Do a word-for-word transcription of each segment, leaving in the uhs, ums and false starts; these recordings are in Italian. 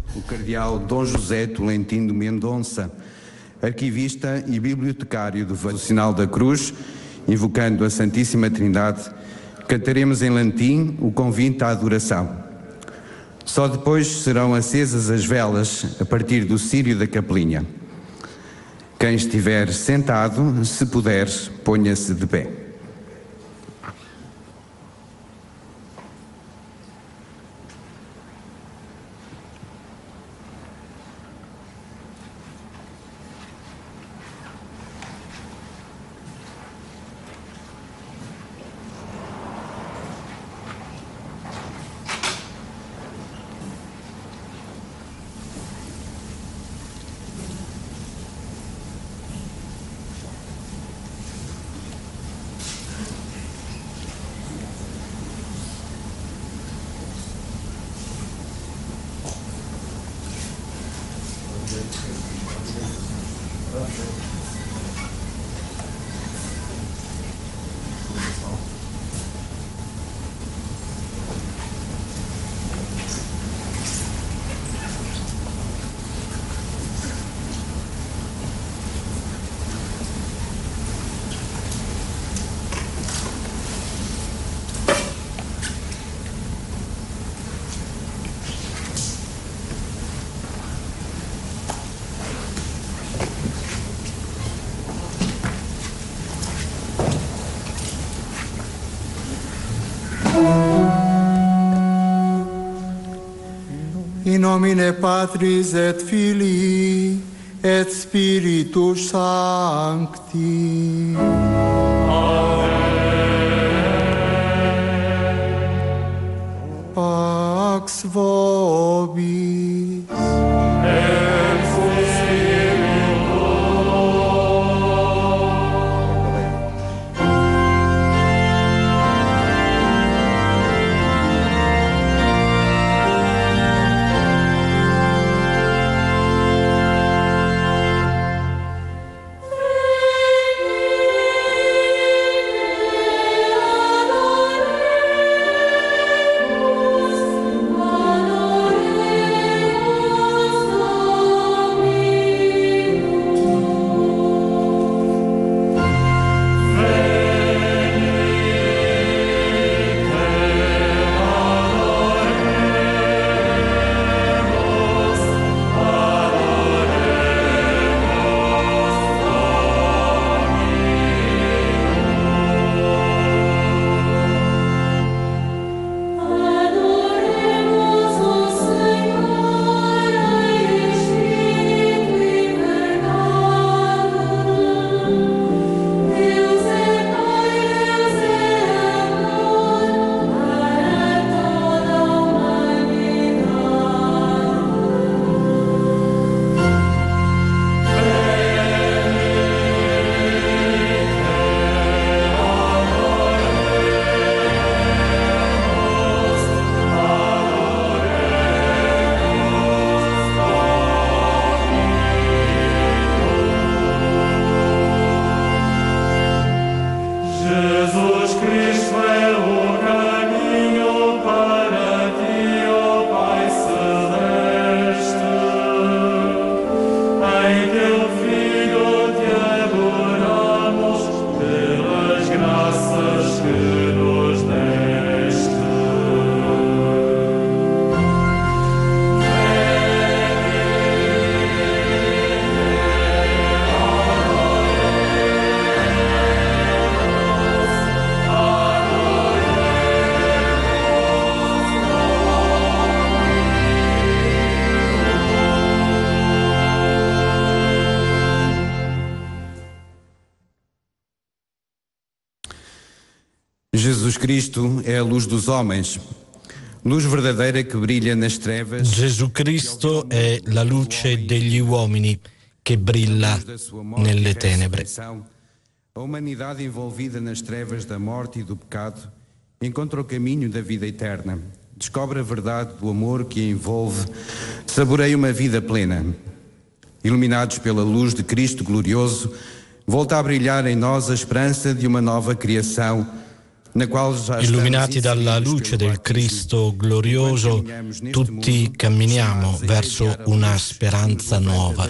o cardeal Dom José Tolentino Mendonça, arquivista e bibliotecário do Sinal da Cruz, invocando a Santíssima Trindade, cantaremos em latim o convite à adoração. Só depois serão acesas as velas a partir do círio da capelinha. Quem estiver sentado, se puder, ponha-se de pé. In nomine Patris et Filii et Spiritus Sancti. Amen. Pax vobis. Et spiritu. Jesus Cristo é a luz dos homens, luz verdadeira que brilha nas trevas. Gesù Cristo è la luce degli uomini che brilla nelle tenebre. A humanidade envolvida nas trevas da morte e do pecado encontra o caminho da vida eterna, descobre a verdade do amor que a envolve, saboreia uma vida plena. Iluminados pela luz de Cristo glorioso, volta a brilhar em nós a esperança de uma nova criação, Illuminati dalla luce del Cristo glorioso, tutti camminiamo verso una speranza nuova.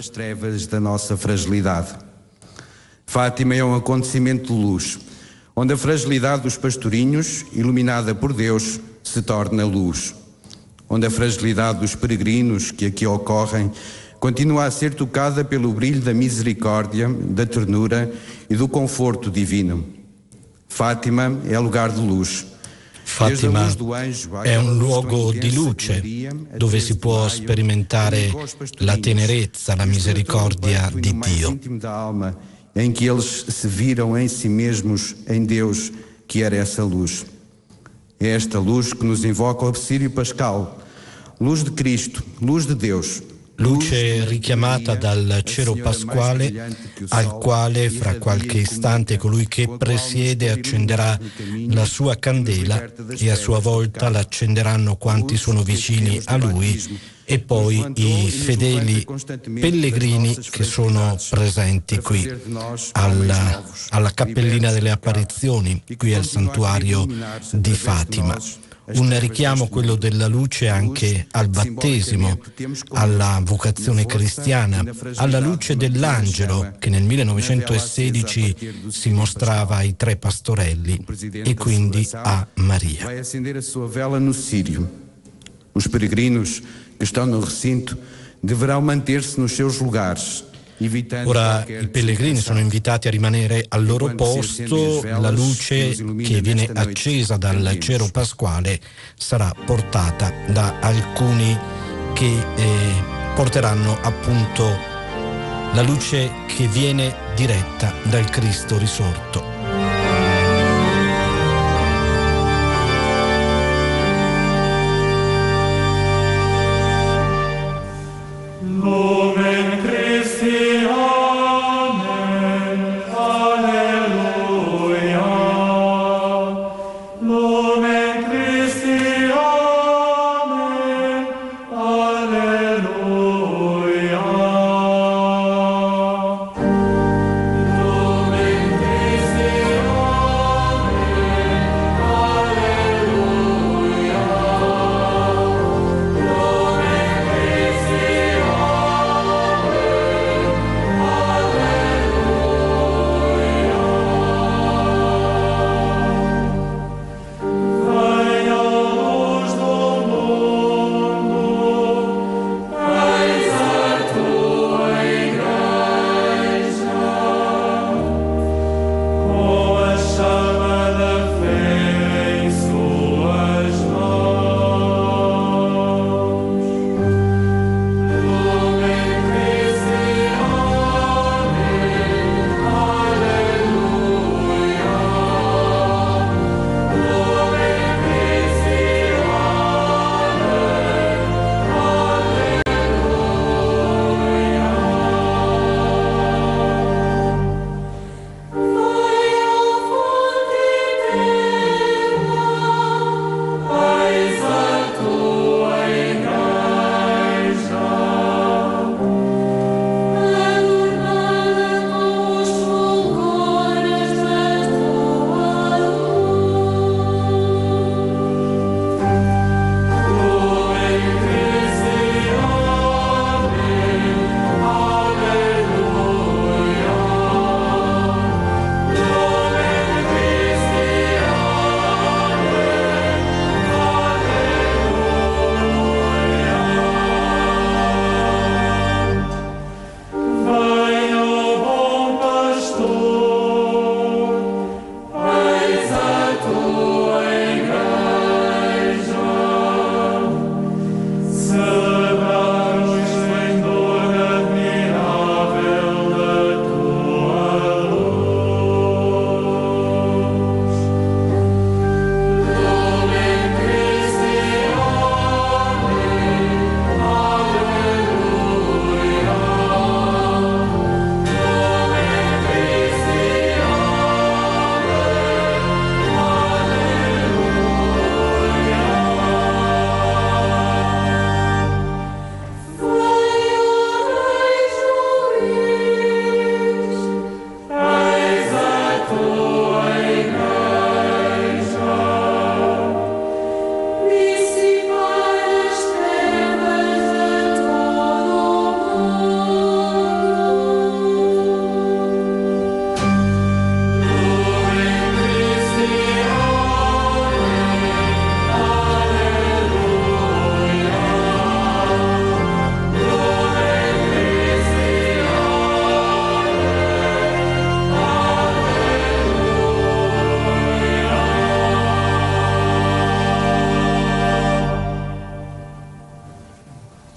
Fátima é um acontecimento de luz, onde a fragilidade dos pastorinhos, iluminada por Deus, se torna luz. Onde a fragilidade dos peregrinos que aqui ocorrem continua a ser tocada pelo brilho da misericórdia, da ternura e do conforto divino. Fátima è lugar di luce. Fatima è un luogo di luce dove si può sperimentare la tenerezza, la misericordia di Dio. Em que eles se viram em si mesmos, em Deus, que era essa luz. É esta luz que nos invoca o auxílio pascal, luz de Cristo, luz de Deus. Luce richiamata dal cero pasquale, al quale fra qualche istante colui che presiede accenderà la sua candela e a sua volta l'accenderanno quanti sono vicini a lui e poi i fedeli pellegrini che sono presenti qui alla, alla cappellina delle apparizioni, qui al santuario di Fatima. Un richiamo, quello della luce, anche al battesimo, alla vocazione cristiana, alla luce dell'angelo che nel millenovecentosedici si mostrava ai tre pastorelli e quindi a Maria. Vai acender a sua vela no Sírio. Os peregrinos que estão no recinto deverão manter-se nos seus lugares. Ora i pellegrini sono invitati a rimanere al loro posto, la luce che viene accesa dal cero pasquale sarà portata da alcuni che eh, porteranno appunto la luce che viene diretta dal Cristo risorto.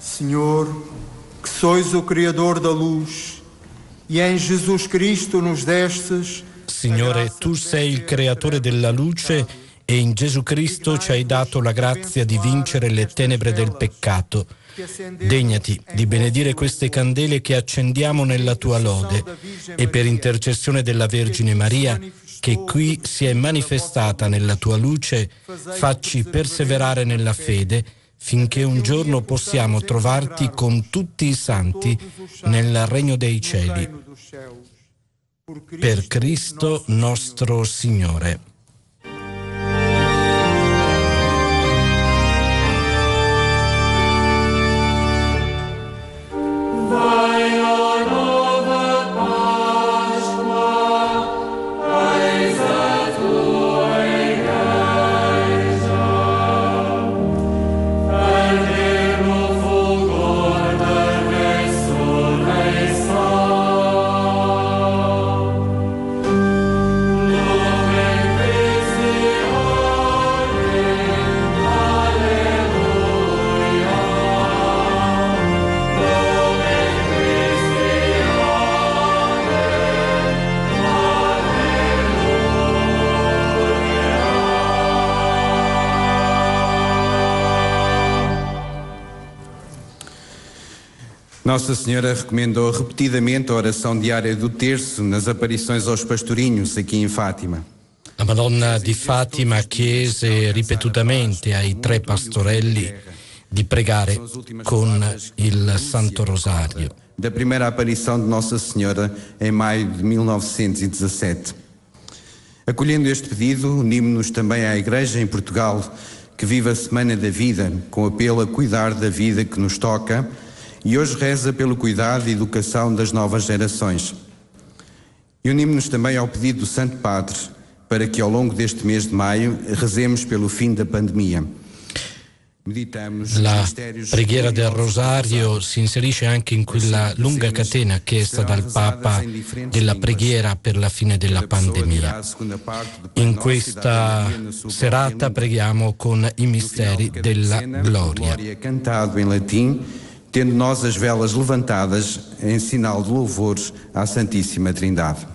Senhor, que sois o Criador da luz, e em Jesus Cristo nos destes. Signore, tu sei il creatore della luce e in Gesù Cristo ci hai dato la grazia di vincere le tenebre del peccato. Degnati di benedire queste candele che accendiamo nella tua lode e per intercessione della Vergine Maria, che qui si è manifestata nella tua luce, facci perseverare nella fede finché un giorno possiamo trovarti con tutti i santi nel regno dei cieli. Per Cristo nostro Signore. Nossa Senhora recomendou repetidamente a oração diária do terço nas aparições aos pastorinhos aqui em Fátima. La Madonna di Fatima chiese ripetutamente ai tre pastorelli di pregare con il Santo Rosario. Da primeira aparição de Nossa Senhora em maio de mil novecentos e dezassete. Acolhendo este pedido, unimos-nos também à Igreja em Portugal, que vive a Semana da Vida, com apelo a cuidar da vida que nos toca, e hoje reza pelo cuidado e educação das novas gerações. E unimos-nos também ao pedido do Santo Padre para que ao longo deste mês de maio rezemos pelo fim da pandemia. La preghiera del Rosario si inserisce anche in quella lunga catena chiesta dal Papa della preghiera per la fine della pandemia. In questa serata preghiamo con i misteri della gloria. Cantado em latim, tendo nós as velas levantadas em sinal de louvor à Santíssima Trindade.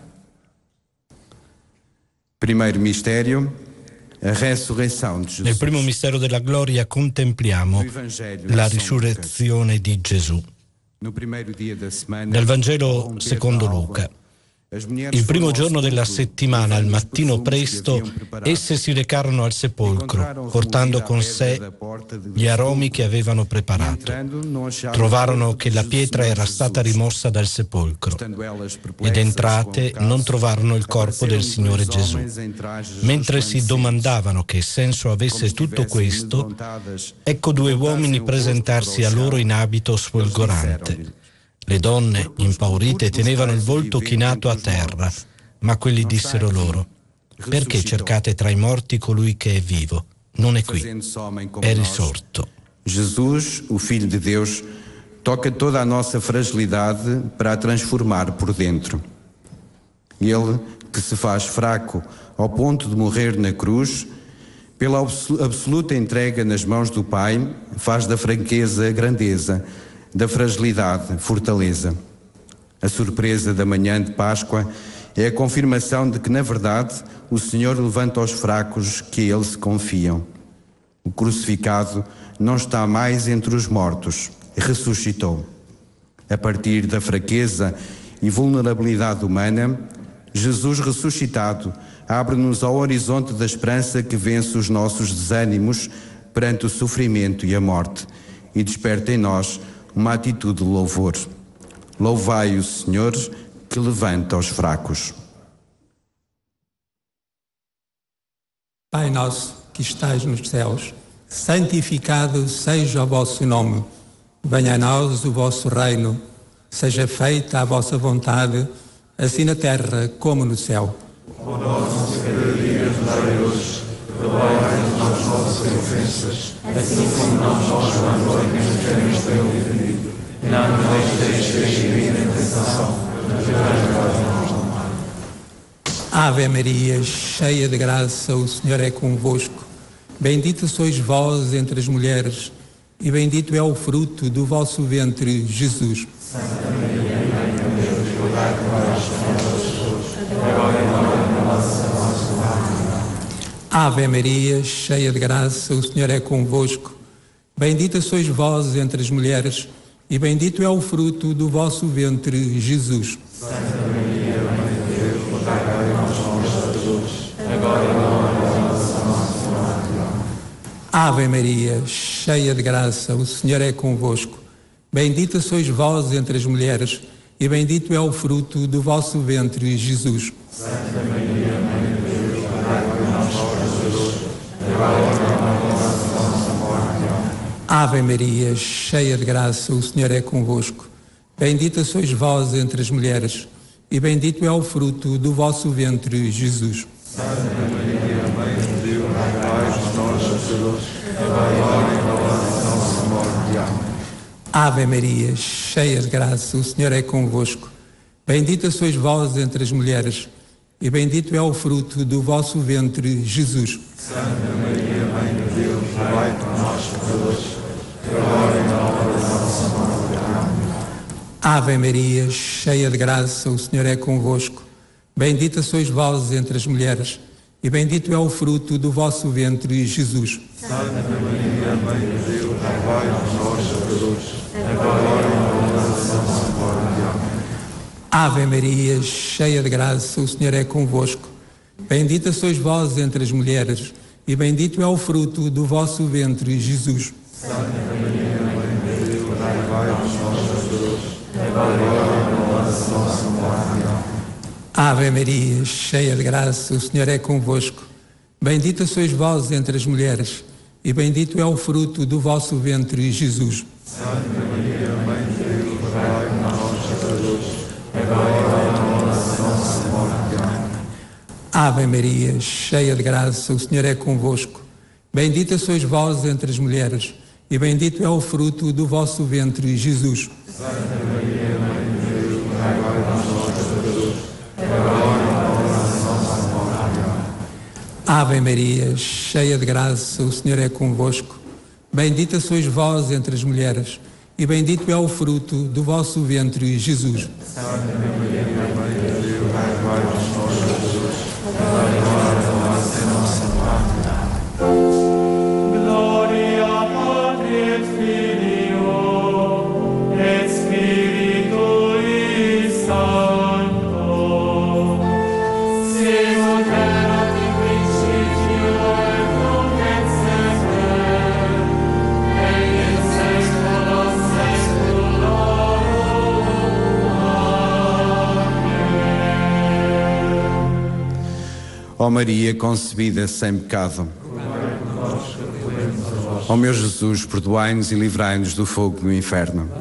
Primeiro mistério, a ressurreição de Jesus. Nel primo mistero della gloria contempliamo la risurrezione di Gesù. Nel Vangelo secondo Luca. Il primo giorno della settimana, al mattino presto, esse si recarono al sepolcro, portando con sé gli aromi che avevano preparato. Trovarono che la pietra era stata rimossa dal sepolcro ed entrate non trovarono il corpo del Signore Gesù. Mentre si domandavano che senso avesse tutto questo, ecco due uomini presentarsi a loro in abito sfolgorante. Le donne, impaurite, tenevano il volto chinato a terra, ma quelli dissero loro: perché cercate tra i morti colui che è vivo? Non è qui, è risorto. Jesus, o Filho de Deus, toca toda a nossa fragilidade para a transformar por dentro. Ele, que se faz fraco ao ponto de morrer na cruz, pela absoluta entrega nas mãos do Pai, faz da fraqueza grandeza, da fragilidade, fortaleza. A surpresa da manhã de Páscoa é a confirmação de que, na verdade, o Senhor levanta os fracos que a Ele se confiam. O crucificado não está mais entre os mortos, ressuscitou. A partir da fraqueza e vulnerabilidade humana, Jesus ressuscitado abre-nos ao horizonte da esperança que vence os nossos desânimos perante o sofrimento e a morte e desperta em nós uma atitude de louvor. Louvai o Senhor que levanta os fracos. Pai nosso que estais nos céus, santificado seja o vosso nome. Venha a nós o vosso reino. Seja feita a vossa vontade, assim na terra como no céu. O nosso cada dia nos dai hoje, perdoai-nos as nossas ofensas, assim como nós perdoamos a quem nos tem ofendido. Não nos deixes cair em tentação, mas livrai-nos do mal. Ave Maria, cheia de graça, o Senhor é convosco. Bendita sois vós entre as mulheres, e bendito é o fruto do vosso ventre, Jesus. Santa Maria, Mãe de Deus, rogai por nós, pecadores, agora e na hora da nossa morte. Ave Maria, cheia de graça, o Senhor é convosco. Bendita sois vós entre as mulheres, e bendito é o fruto do vosso ventre, Jesus. Santa Maria, Mãe de Deus, rogai por nós, pecadores, agora e na hora da nossa morte. Ave Maria, cheia de graça, o Senhor é convosco. Bendita sois vós entre as mulheres, e bendito é o fruto do vosso ventre, Jesus. Santa Maria, Mãe de Deus, rogai por nós, pecadores, agora e na hora da nossa morte. Ave Maria, cheia de graça, o Senhor é convosco. Bendita sois vós entre as mulheres, e bendito é o fruto do vosso ventre, Jesus. Santa Maria, Mãe de Deus, rogai por nós, pecadores, agora e na hora da nossa morte. Amém. Ave Maria, cheia de graça, o Senhor é convosco. Bendita sois vós entre as mulheres, e bendito é o fruto do vosso ventre, Jesus. Santa Maria, Mãe de Deus, rogai por nós, pecadores, agora e na hora da nossa morte. Amém. Ave Maria, cheia de graça, o Senhor é convosco. Bendita sois vós entre as mulheres, e bendito é o fruto do vosso ventre, Jesus. Santa Maria, Mãe de Deus, rogai por nós, pecadores, agora e na hora da nossa morte. Amém. Ave Maria, cheia de graça, o Senhor é convosco. Bendita sois vós entre as mulheres, e bendito é o fruto do vosso ventre, Jesus. Santa Maria, Mãe de Deus, rogai por nós, pecadores, agora e na hora da nossa morte. Amém. Ave Maria, cheia de graça, o Senhor é convosco. Bendita sois vós entre as mulheres, e bendito é o fruto do vosso ventre, Jesus. Santa Maria, Mãe de Deus, rogai por nós, pecadores, agora e na hora da nossa morte. Amém. Ave Maria, cheia de graça, o Senhor é convosco. Bendita sois vós entre as mulheres, e bendito é o fruto do vosso ventre, Jesus. Santa Maria, Mãe de Deus, rogai por nós, pecadores, agora e na hora da nossa morte. Amém. Ave Maria, cheia de graça, o Senhor é convosco. Bendita sois vós entre as mulheres, e bendito é o fruto do vosso ventre, Jesus. Santa Maria, Mãe de Deus, rogai por nós, pecadores, agora e na hora da nossa morte. Gloria Patri et Filio et Spiritui Sancto, sicut erat in principio et nunc et semper, et in saecula saeculorum. Amém. Ó Maria concebida sem pecado, ó meu Jesus, perdoai-nos e livrai-nos do fogo do inferno.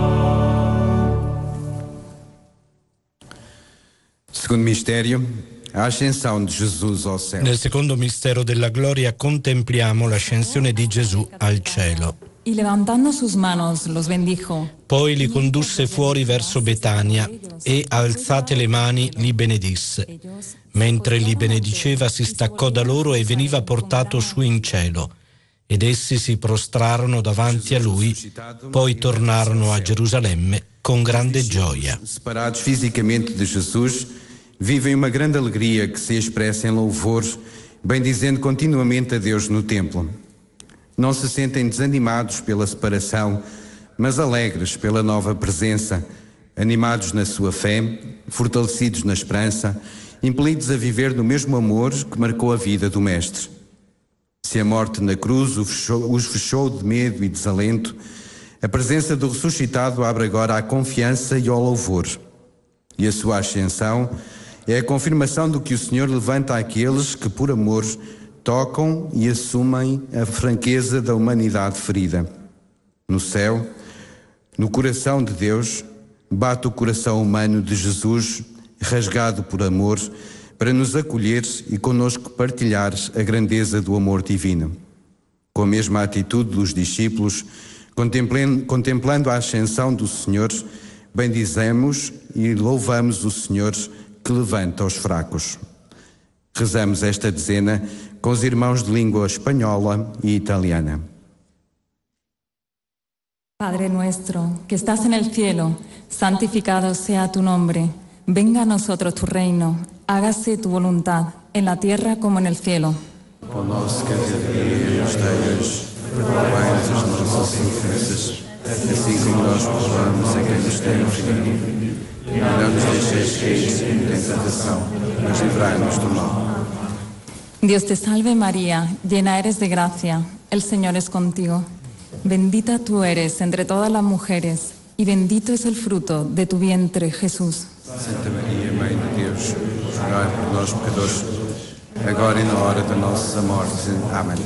Segundo mistério, a ascensão de Jesus ao céu. Nel secondo mistero della gloria contempliamo l'ascensione di Gesù al cielo. Y levantando sus manos los bendijo. Poi li condusse fuori verso Betania e, alzate le mani, li benedisse. Mentre li benediceva si staccò da loro e veniva portato su in cielo. Ed essi si prostrarono davanti a lui, poi tornarono a Gerusalemme con grande gioia. Separados fisicamente de Jesus, vivem uma grande alegria que se expressa em louvor, bendizendo continuamente a Deus no templo. Não se sentem desanimados pela separação, mas alegres pela nova presença, animados na sua fé, fortalecidos na esperança, impelidos a viver no mesmo amor que marcou a vida do Mestre. Se a morte na cruz os fechou, os fechou de medo e desalento, a presença do ressuscitado abre agora à confiança e ao louvor. E a sua ascensão é a confirmação do que o Senhor levanta àqueles que, por amor, tocam e assumem a franqueza da humanidade ferida. No céu, no coração de Deus, bate o coração humano de Jesus, rasgado por amor, para nos acolher e conosco partilhar a grandeza do amor divino. Com a mesma atitude dos discípulos, contemplando, contemplando a ascensão do Senhor, bendizemos e louvamos o Senhor que levanta os fracos. Rezamos esta dezena com os irmãos de língua espanhola e italiana. Padre nuestro, que estás en el cielo, santificado sea tu nombre. Venga a nosotros tu reino. Hágase tu voluntad, en la tierra como en el cielo. O pão nosso cada dia nos dai hoje, perdoai-nos as nossas ofensas, assim como nós perdoamos a quem nos tem ofendido. E não nos deixeis cair em tentação, mas livrai-nos do mal. Dios te salve María, llena eres de gracia, el Señor es contigo. Bendita tú eres entre todas las mujeres, y bendito es el fruto de tu vientre, Jesús. Santa Maria, Mãe de Deus, rogai por nós pecadores, agora e na hora da nossa morte. Amém.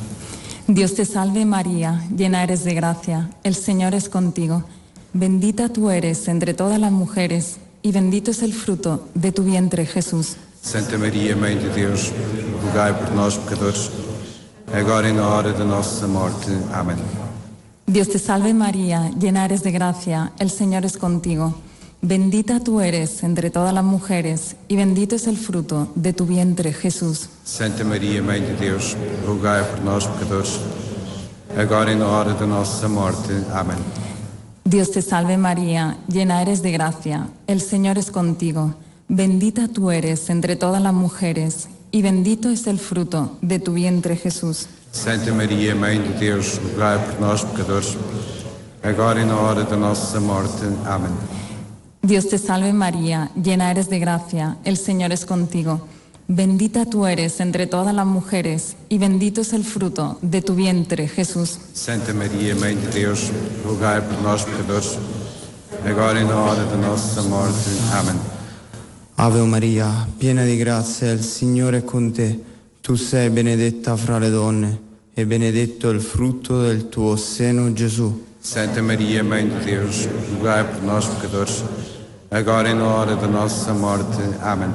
Dios te salve María, llena eres de gracia, el Señor es contigo. Bendita tú eres entre todas las mujeres, y bendito es el fruto de tu vientre, Jesús. Santa Maria, Mãe de Deus, rogai por nós pecadores, agora e na hora da nossa morte. Amém. Dios te salve María, llena eres de gracia, el Señor es contigo. Bendita tú eres entre todas las mujeres, y bendito es el fruto de tu vientre, Jesús. Santa Maria, Mãe de Deus, rogai por nós pecadores, agora e na hora da nossa morte. Amém. Dios te salve María, llena eres de gracia, el Señor es contigo. Bendita tú eres entre todas las mujeres, y bendito es el fruto de tu vientre, Jesús. Santa Maria, Mãe de Deus, rogai por nós pecadores, agora e na hora da nossa morte. Amém. Dios te salve María, llena eres de gracia, el Señor es contigo. Bendita tú eres entre todas las mujeres, y bendito es el fruto de tu vientre, Jesús. Santa Maria, Mãe de Deus, rogai por nós pecadores, agora e na hora da nossa morte. Amém. Ave Maria, piena di grazia, il Signore è con te. Tu sei benedetta fra le donne, e benedetto il frutto del tuo seno, Gesù. Santa Maria, Mãe de Deus, rogai por nós pecadores, agora e na hora da nossa morte. Amém.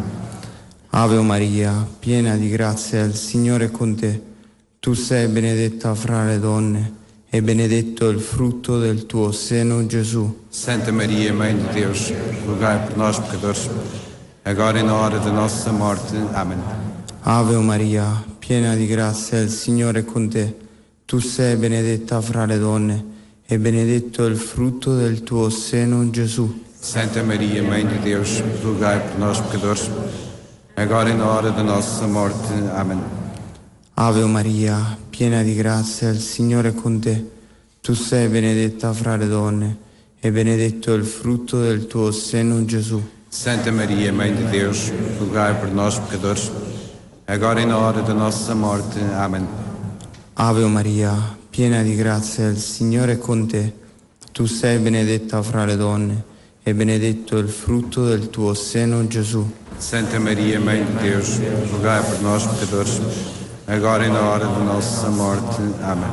Ave Maria, piena di grazia, il Signore è con te. Tu sei benedetta fra le donne, e benedetto il frutto del tuo seno, Gesù. Santa Maria, Mãe de Deus, rogai por nós pecadores, agora e na hora da nossa morte. Amém. Ave Maria, piena di grazia, il Signore è con te. Tu sei benedetta fra le donne, e benedetto il frutto del tuo seno, Gesù. Santa Maria, Mãe de Deus, rogai por nós pecadores, agora e na hora da nossa morte. Amém. Ave Maria, piena di grazia, il Signore è con te. Tu sei benedetta fra le donne, e benedetto il frutto del tuo seno, Gesù. Santa Maria, Mãe de Deus, rogai por nós pecadores, agora e na hora da nossa morte. Amém. Ave Maria, piena di grazia, il Signore è con te. Tu sei benedetta fra le donne, e benedetto il frutto del tuo seno, Gesù. Santa Maria, Mãe de Deus, rogai por nós pecadores, agora e na hora da nossa morte. Amém.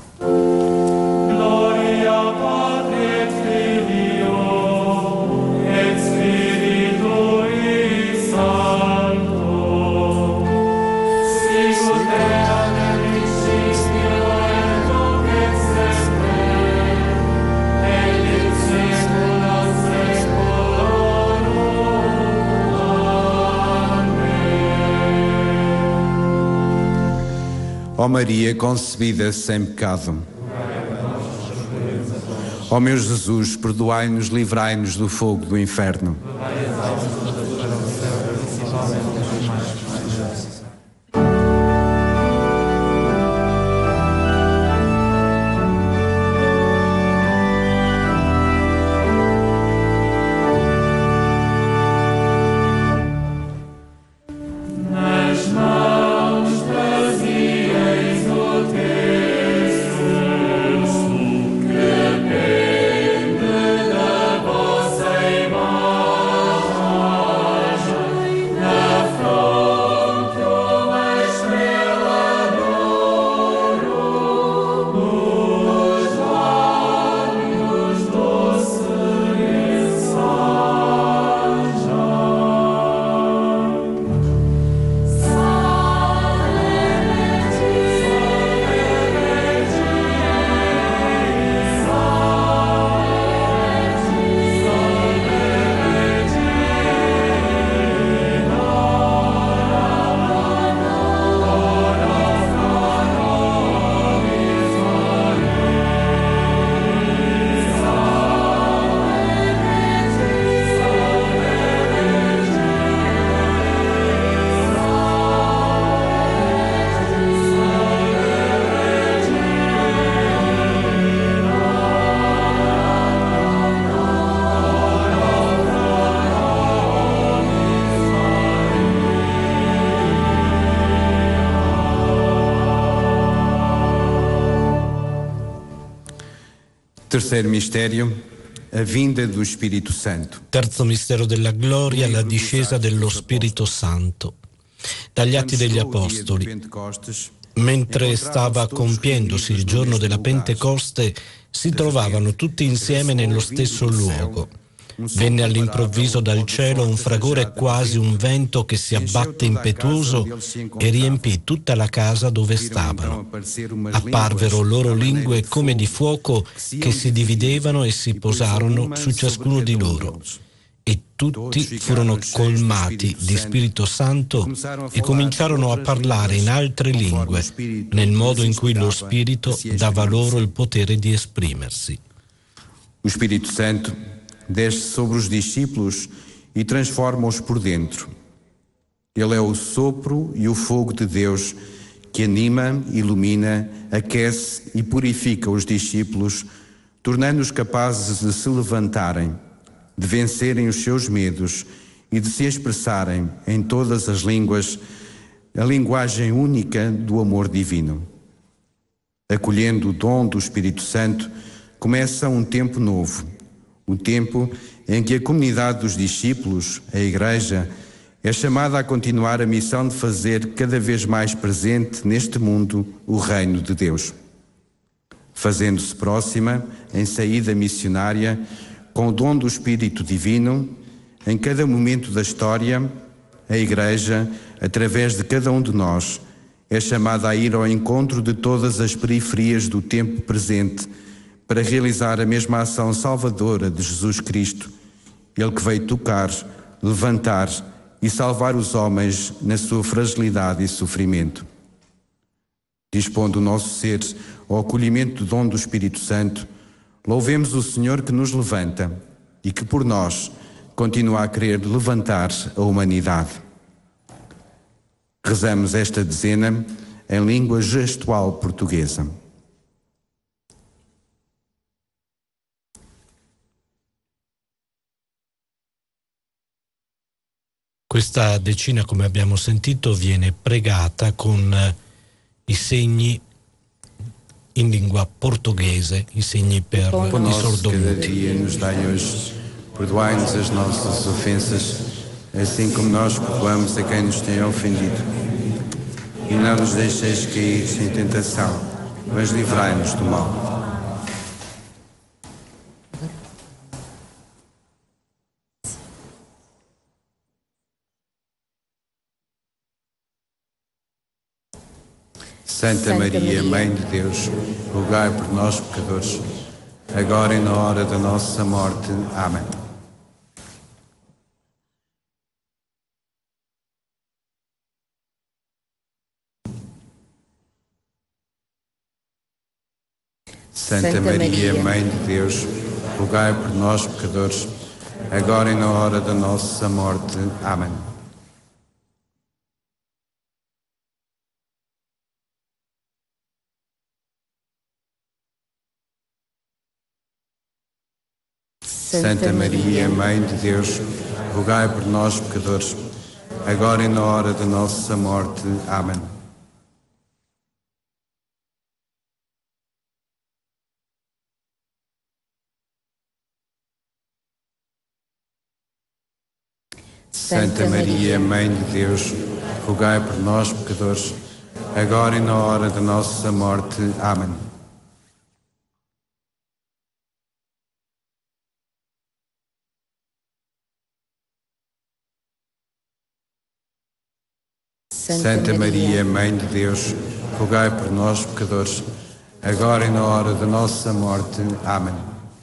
Gloria Patri et Filio et Spiritui Sancto. Ó Maria concebida sem pecado. Ó meu Jesus, perdoai-nos, livrai-nos do fogo do inferno. Terceiro mistério, a vinda do Spirito Santo. Terzo mistero della gloria, la discesa dello Spirito Santo. Dagli Atti degli Apostoli. Mentre stava compiendosi il giorno della Pentecoste, si trovavano tutti insieme nello stesso luogo. Venne all'improvviso dal cielo un fragore quasi un vento che si abbatte impetuoso e riempì tutta la casa dove stavano. Apparvero loro lingue come di fuoco che si dividevano e si posarono su ciascuno di loro. E tutti furono colmati di Spirito Santo e cominciarono a parlare in altre lingue, nel modo in cui lo Spirito dava loro il potere di esprimersi. O Spirito Santo desce sobre os discípulos e transforma-os por dentro. Ele é o sopro e o fogo de Deus que anima, ilumina, aquece e purifica os discípulos, tornando-os capazes de se levantarem, de vencerem os seus medos e de se expressarem em todas as línguas a linguagem única do amor divino. Acolhendo o dom do Espírito Santo, começa um tempo novo, o tempo em que a comunidade dos discípulos, a Igreja, é chamada a continuar a missão de fazer cada vez mais presente neste mundo o reino de Deus. Fazendo-se próxima, em saída missionária, com o dom do Espírito Divino, em cada momento da história, a Igreja, através de cada um de nós, é chamada a ir ao encontro de todas as periferias do tempo presente, para realizar a mesma ação salvadora de Jesus Cristo, Ele que veio tocar, levantar e salvar os homens na sua fragilidade e sofrimento. Dispondo o nosso ser ao acolhimento do dom do Espírito Santo, louvemos o Senhor que nos levanta e que por nós continua a querer levantar a humanidade. Rezamos esta dezena em língua gestual portuguesa. Questa decina, come abbiamo sentito, viene pregata con eh, i segni in lingua portoghese, i segni per Pão i nosso cada sordomuti. dia nos dai hoje, perdoai-nos as nossas ofensas, assim como nós perdoamos a quem nos tem ofendido. E não nos deixeis cair em tentação, mas livrai-nos do mal. Santa Maria, Mãe de Deus, rogai por nós, pecadores, agora e na hora da nossa morte. Amém. Santa Maria, Mãe de Deus, rogai por nós, pecadores, agora e na hora da nossa morte. Amém. Santa Maria, Mãe de Deus, rogai por nós, pecadores, agora e na hora da nossa morte. Amém. Santa Maria, Mãe de Deus, rogai por nós, pecadores, agora e na hora da nossa morte. Amém. Santa Maria, Mãe de Deus, rogai por nós, pecadores, agora e na hora da nossa morte. Amém.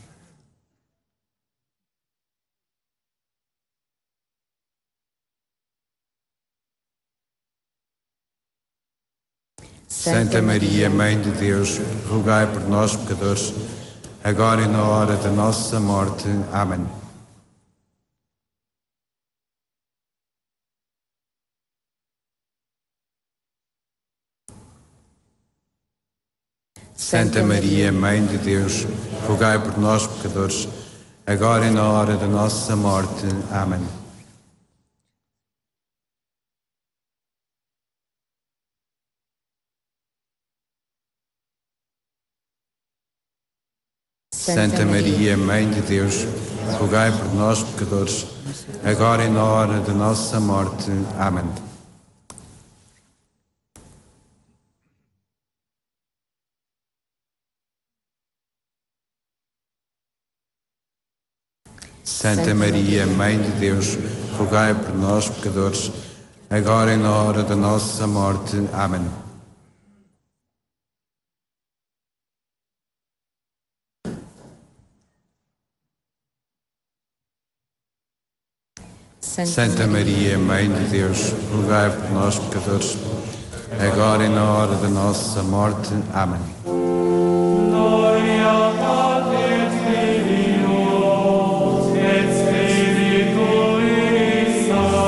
Santa Maria, Mãe de Deus, rogai por nós, pecadores, agora e na hora da nossa morte. Amém. Santa Maria, Mãe de Deus, rogai por nós, pecadores, agora e na hora da nossa morte. Amém. Santa Maria, Mãe de Deus, rogai por nós, pecadores, agora e na hora da nossa morte. Amém. Santa Maria, Mãe de Deus, rogai por nós, pecadores, agora e na hora da nossa morte. Amém. Santa Maria, Mãe de Deus, rogai por nós, pecadores, agora e na hora da nossa morte. Amém. Gloria Patri et Filio et Spiritui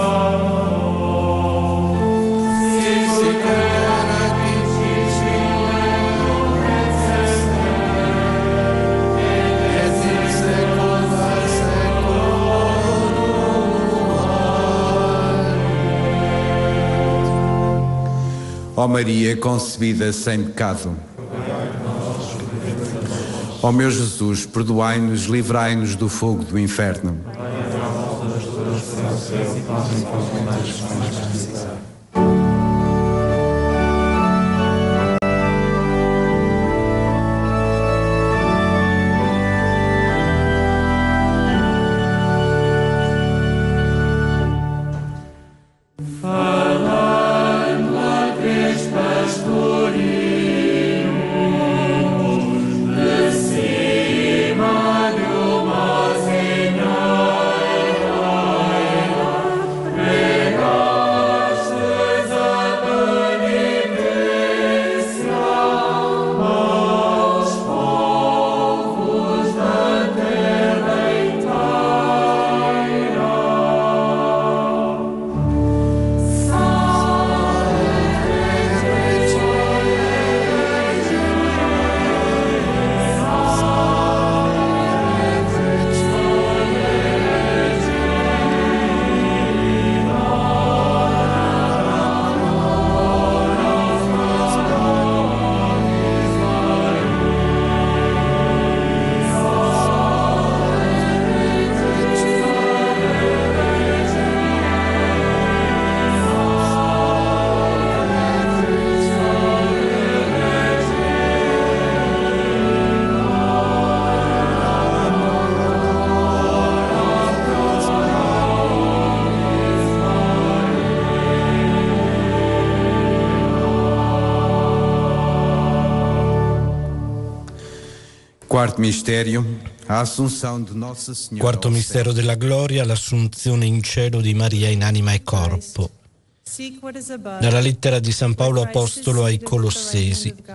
Sancto, sic erat in principio et semper et in saecula saeculorum. Ó Maria concebida sem pecado, ó meu Jesus, perdoai-nos, livrai-nos do fogo do inferno. Quarto mistério, a Assunção de Nossa Senhora. Quarto mistero della gloria, l'assunzione in cielo di Maria in anima e corpo. Dalla lettera di San Paolo Apostolo ai Colossesi.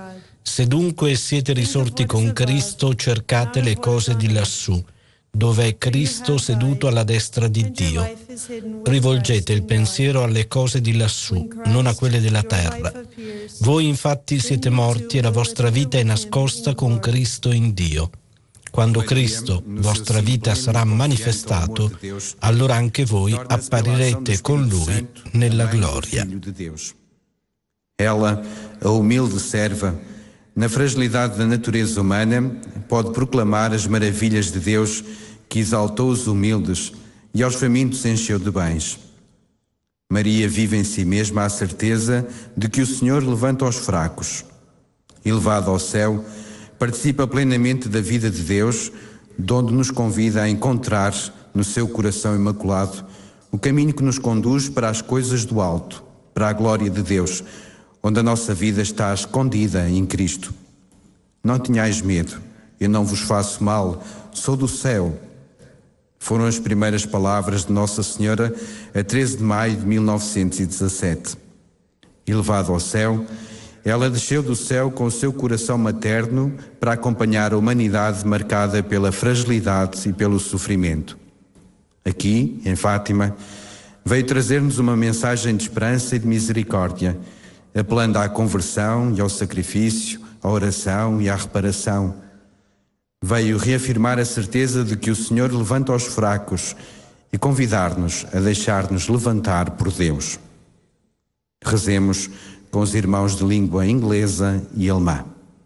Se dunque siete risorti con Cristo, cercate le cose di lassù, dove è Cristo seduto alla destra di Dio. Rivolgete il pensiero alle cose di lassù, non a quelle della terra. Voi infatti siete morti e la vostra vita è nascosta con Cristo in Dio. Quando Cristo, vostra vita, sarà manifestato, allora anche voi apparirete con Lui nella gloria. Ela, a humilde serva, na fragilidade da natureza humana, pode proclamar as maravilhas de Deus que exaltou os humildes e aos famintos encheu de bens. Maria vive em si mesma a certeza de que o Senhor levanta os fracos. Elevada ao céu, participa plenamente da vida de Deus, de onde nos convida a encontrar no seu coração imaculado o caminho que nos conduz para as coisas do alto, para a glória de Deus, onde a nossa vida está escondida em Cristo. Não tenhais medo, eu não vos faço mal, sou do céu. Foram as primeiras palavras de Nossa Senhora a treze de maio de mil novecentos e dezassete. Elevada ao céu, ela desceu do céu com o seu coração materno para acompanhar a humanidade marcada pela fragilidade e pelo sofrimento. Aqui, em Fátima, veio trazer-nos uma mensagem de esperança e de misericórdia, apelando à conversão e ao sacrifício, à oração e à reparação. Veio reafirmar a certeza de que o Senhor levanta os fracos e convidar-nos a deixar-nos levantar por Deus. Rezemos com os irmãos de língua inglesa e alemã.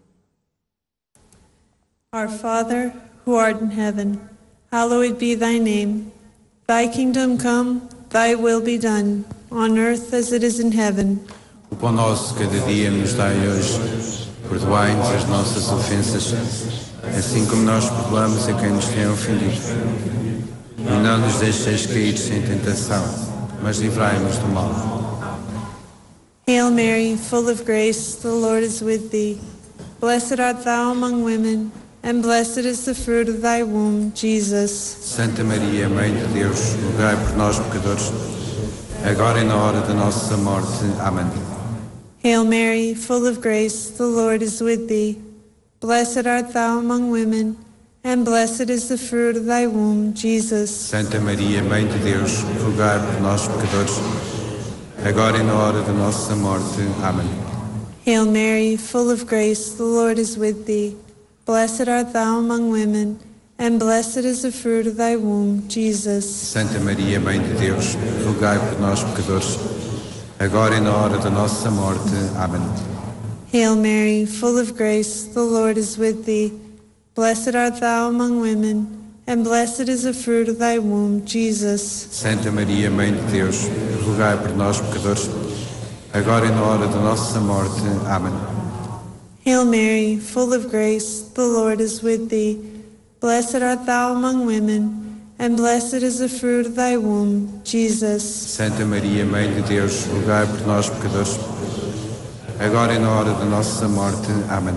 Our Father, who art in heaven, hallowed be thy name. Thy kingdom come, thy will be done, on earth as it is in heaven. O pão nosso cada dia nos dai hoje. Perdoai-nos as nossas ofensas, assim como nós perdoamos a quem nos tem ofendido. E não nos deixeis cair em tentação, mas livrai-nos do mal. Hail Mary, full of grace, the Lord is with thee. Blessed art thou among women, and blessed is the fruit of thy womb, Jesus. Santa Maria, Mãe de Deus, rogai por nós pecadores, agora e na hora da nossa morte. Amém. Hail Mary, full of grace, the Lord is with thee. Blessed art thou among women, and blessed is the fruit of thy womb, Jesus. Santa Maria, Mãe de Deus, rogai por nós pecadores, agora e na hora da nossa morte. Amém. Hail Mary, full of grace, the Lord is with thee. Blessed art thou among women, and blessed is the fruit of thy womb, Jesus. Santa Maria, Mãe de Deus, rogai por nós pecadores, agora e na hora da nossa morte. Amém. Hail Mary, full of grace, the Lord is with thee. Blessed art thou among women, and blessed is the fruit of thy womb, Jesus. Santa Maria, Mãe de Deus, rogai por nós pecadores, agora e na hora da nossa morte. Amém. Hail Mary, full of grace, the Lord is with thee. Blessed art thou among women, and blessed is the fruit of thy womb, Jesus. Santa Maria, Mãe de Deus, rogai por nós pecadores, agora e na hora da nossa morte. Amém.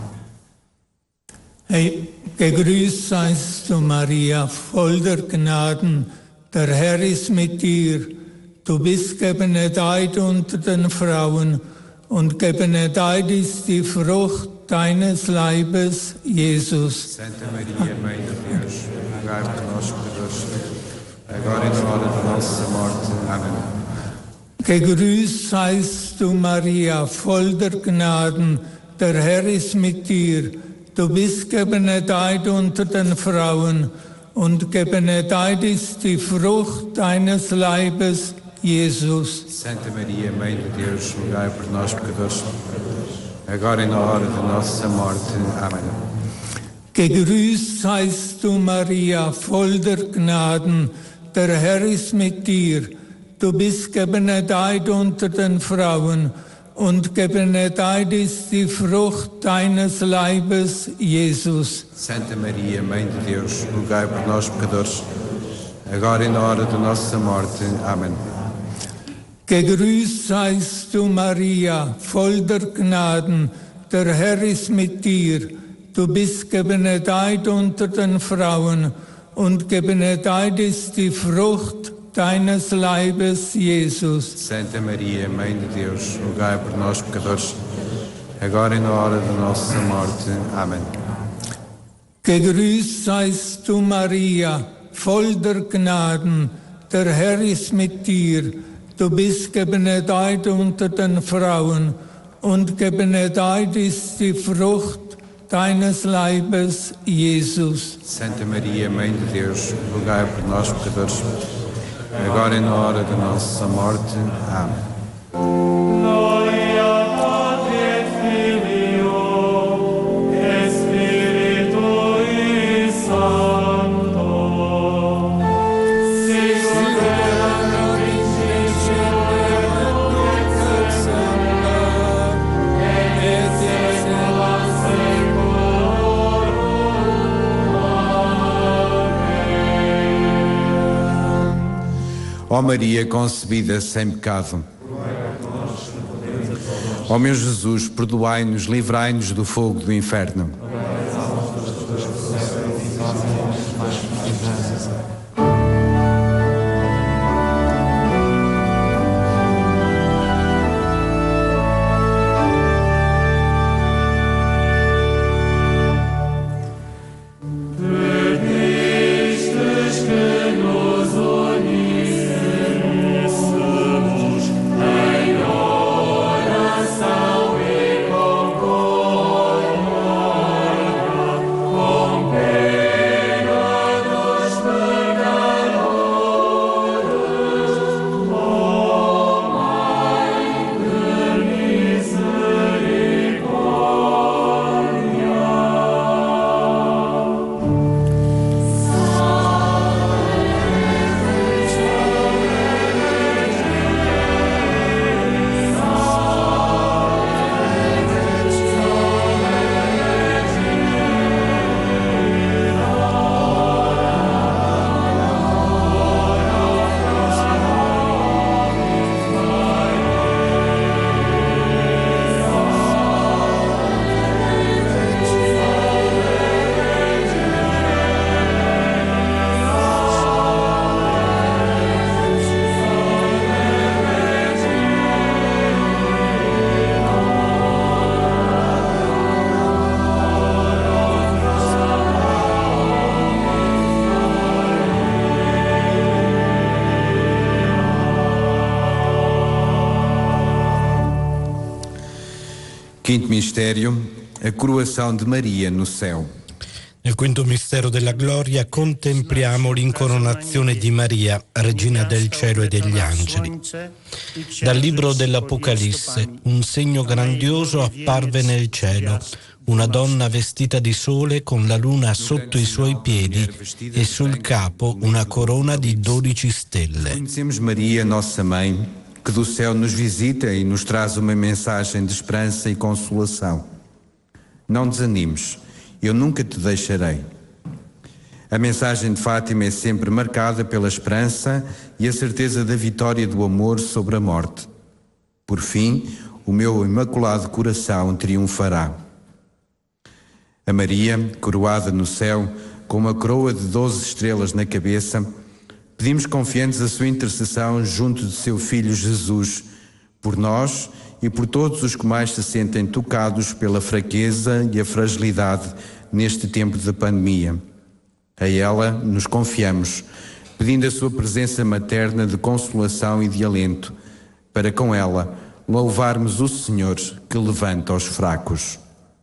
Hey, gegrüßt seist du, Maria, voll der Gnaden, der Herr ist mit dir. Du bist gebenedeit unter den Frauen, und gebenedeit ist die Frucht deines Leibes, Jesus. Santa Maria, Mãe de Deus, rogai por nós pecadores, agora e na hora da nossa morte. Amém. Gegrüßt seist du, Maria, voll der Gnaden, der Herr ist mit dir. Du bist gebenedeit unter den Frauen, und gebenedeit ist die Frucht deines Leibes, Jesus. Santa Maria, Mãe de Deus, rogai por nós pecadores, agora e na hora da nossa morte. Amém. Gegrüßt seist du, Maria, voll der Gnaden, der Herr ist mit dir. Du bist gebenedeit unter den Frauen, und gebenedeit ist die Frucht deines Leibes, Jesus. Santa Maria, Mãe de Deus, rogai por nós pecadores, agora e na hora da nossa morte. Amém. Gegrüßt seist du, Maria, voll der Gnaden, der Herr ist mit dir. Du bist gebenedeit unter den Frauen, und gebenedeit ist die Frucht deines Leibes, Jesus. Santa Maria, Mãe de Deus, rogai por nós pecadores, agora e na hora da nossa morte. Amém. Gegrüßt seist du, Maria, voll der Gnaden, der Herr ist mit dir. Du bist gebenedeit unter den Frauen, und gebenedeit ist die Frucht deines Leibes, Jesus. Santa Maria, Mãe de Deus, rogai por nós, pecadores, agora e na hora da nossa morte. Amém. Ó Maria concebida sem pecado, ó meu Jesus, perdoai-nos, livrai-nos do fogo do inferno. Quinto mistério, a coroação de Maria no céu. Nel quinto mistero della gloria contempliamo l'incoronazione di Maria, regina del cielo e degli angeli. Dal libro dell'Apocalisse, un segno grandioso apparve nel cielo, una donna vestita di sole con la luna sotto i suoi piedi e sul capo una corona di dodici stelle. Conhecemos Maria, nossa mãe, que do céu nos visita e nos traz uma mensagem de esperança e consolação. Não desanimes, eu nunca te deixarei. A mensagem de Fátima é sempre marcada pela esperança e a certeza da vitória do amor sobre a morte. Por fim, o meu imaculado coração triunfará. A Maria, coroada no céu, com uma coroa de doze estrelas na cabeça, pedimos confiantes a sua intercessão junto de seu Filho Jesus, por nós e por todos os que mais se sentem tocados pela fraqueza e a fragilidade neste tempo de pandemia. A ela nos confiamos, pedindo a sua presença materna de consolação e de alento, para com ela louvarmos o Senhor que levanta os fracos.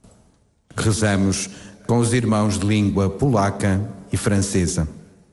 Rezamos com os irmãos de língua polaca i francesa.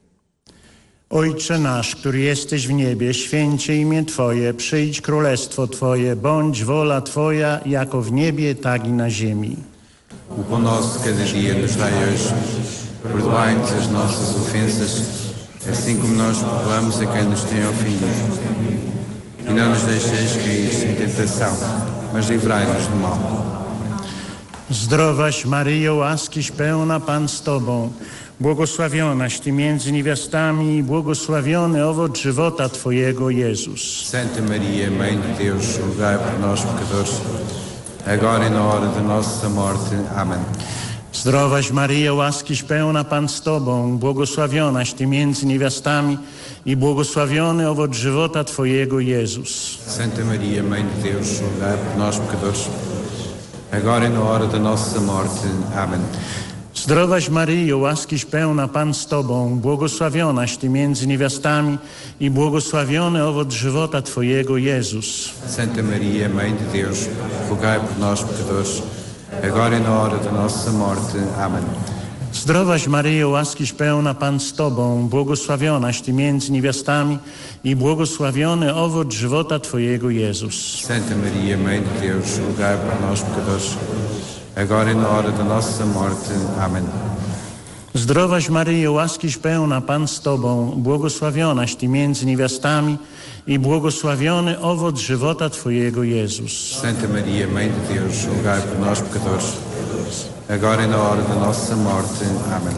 Ojcze nasz, który jesteś w niebie, święcie imię Twoje, przyjdź królestwo Twoje, bądź wola Twoja, jako w niebie, tak i na ziemi. O pão nosso cada dia nos dai hoje, perdoai-nos as nossas ofensas, assim como nós perdoamos a quem nos tem ofendido. E não nos deixeis cair em tentação, mas livrai-nos do mal. Zdrowaś Maryjo, łaskiś pełna, Pan z Tobą, błogosławionaś Ty między niewiastami i błogosławiony owoc żywota Twojego, Jezus. Santa Maria, Mãe de Deus, rogai por nós, pecadores, agora e na hora da nossa morte. Amém. Zdrowaś Maryjo, łaskiś pełna, Pan z Tobą, błogosławionaś Ty między niewiastami i błogosławiony owoc żywota Twojego, Jezus. Santa Maria, Mãe de Deus, rogai por nós, pecadores, agora e na hora da nossa morte. Amen. Zdrowaś Maryjo, łaskiś pełna, Pan z Tobą, błogosławionaś Ty między niewiastami i błogosławiony owoc żywota Twojego, Jezus. Santa Maria, Mãe de Deus, rogai por nós, pecadores, agora e na hora da nossa morte. Amen. Zdrowaś Maryjo, łaskiś pełna, Pan z Tobą, błogosławionaś Ty między niewiastami i błogosławiony owoc żywota Twojego, Jezus. Santa Maria, Mãe de Deus, rogai por nós, pecadores, agora e na hora da nossa morte. Amen. Zdrowaś Maryjo, łaskiś pełna, Pan z Tobą, błogosławionaś Ty między niewiastami i błogosławiony owoc żywota Twojego, Jezus. Santa Maria, Mãe de Deus, rogai por nós, pecadores, agora e na hora da nossa morte. Amen.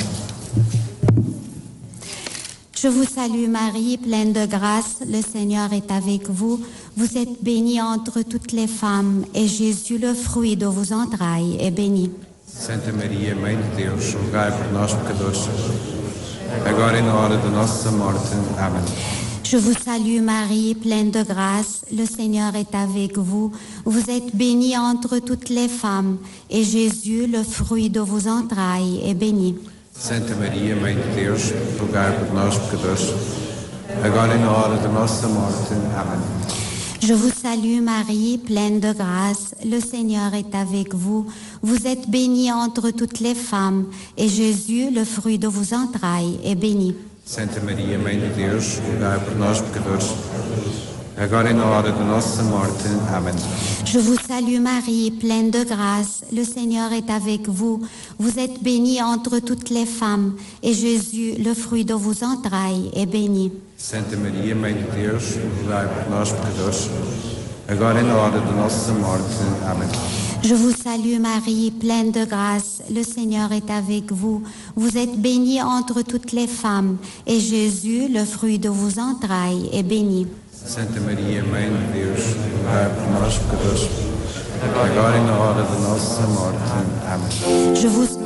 Je vous salue Marie, pleine de grâce, le Seigneur est avec vous. Vous êtes bénie entre toutes les femmes, et Jésus, le fruit de vos entrailles, est béni. Santa Maria, Mãe de Deus, rogai por nós, pecadores, agora e na hora da nossa morte. Amen. Je vous salue Marie, pleine de grâce, le Seigneur est avec vous. Vous êtes bénie entre toutes les femmes, et Jésus, le fruit de vos entrailles, est béni. Santa Maria, Mãe de Deus, rogai por nós, pecadores, agora e na hora da nossa morte. Amen. Je vous salue Marie, pleine de grâce, le Seigneur est avec vous. Vous êtes bénie entre toutes les femmes, et Jésus, le fruit de vos entrailles, est béni. Santa Maria, Mãe de Deus, rogai por nós, pecadores, agora e na hora da nossa morte. Amen. Je vous salue Marie, pleine de grâce, le Seigneur est avec vous. Vous êtes bénie entre toutes les femmes, et Jésus, le fruit de vos entrailles, est béni. Santa Maria, Mãe de Deus, rogai por nós, pecadores, agora e na hora da nossa morte. Amen. Je vous salue Marie, pleine de grâce, le Seigneur est avec vous. Vous êtes bénie entre toutes les femmes, et Jésus, le fruit de vos entrailles, est béni. Santa Maria, Mãe de Deus, rogai por nós, pecadores, agora e na hora da nossa morte. Amém. Je vous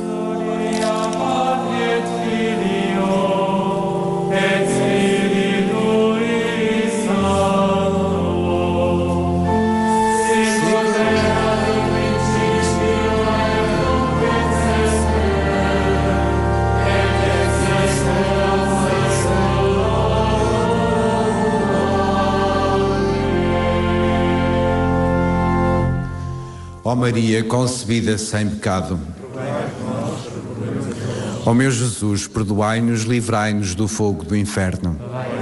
Ó Maria, concebida sem pecado. Ó meu Jesus, perdoai-nos, livrai-nos do fogo do inferno.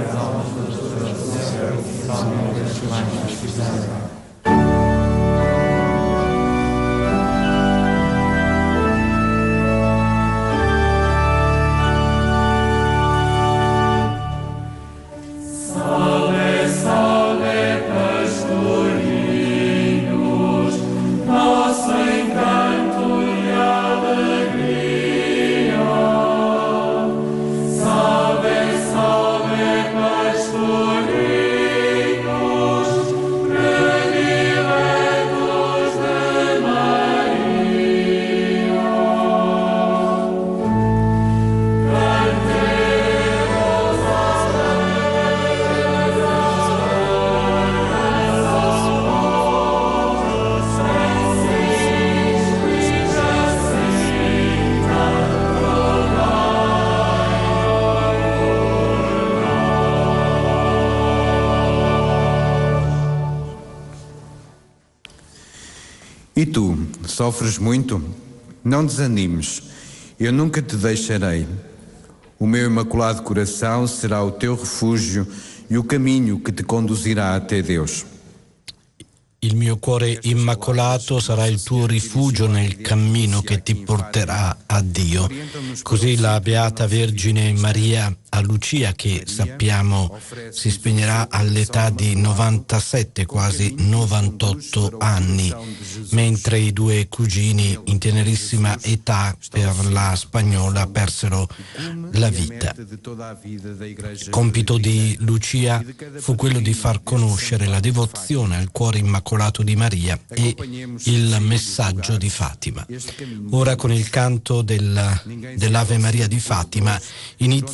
E tu, sofres muito? Não desanimes, eu nunca te deixarei. O meu imaculado coração será o teu refúgio e o caminho que te conduzirá até Deus. Il mio cuore immacolato sarà il tuo rifugio nel cammino che ti porterà a Dio. Così la Beata Vergine Maria a Lucia, che sappiamo si spegnerà all'età di novantasette, quasi novantotto anni, mentre i due cugini in tenerissima età per la spagnola persero la vita. Il compito di Lucia fu quello di far conoscere la devozione al cuore immacolato di Maria e il messaggio di Fatima. Ora con il canto del, dell'Ave Maria di Fatima inizia il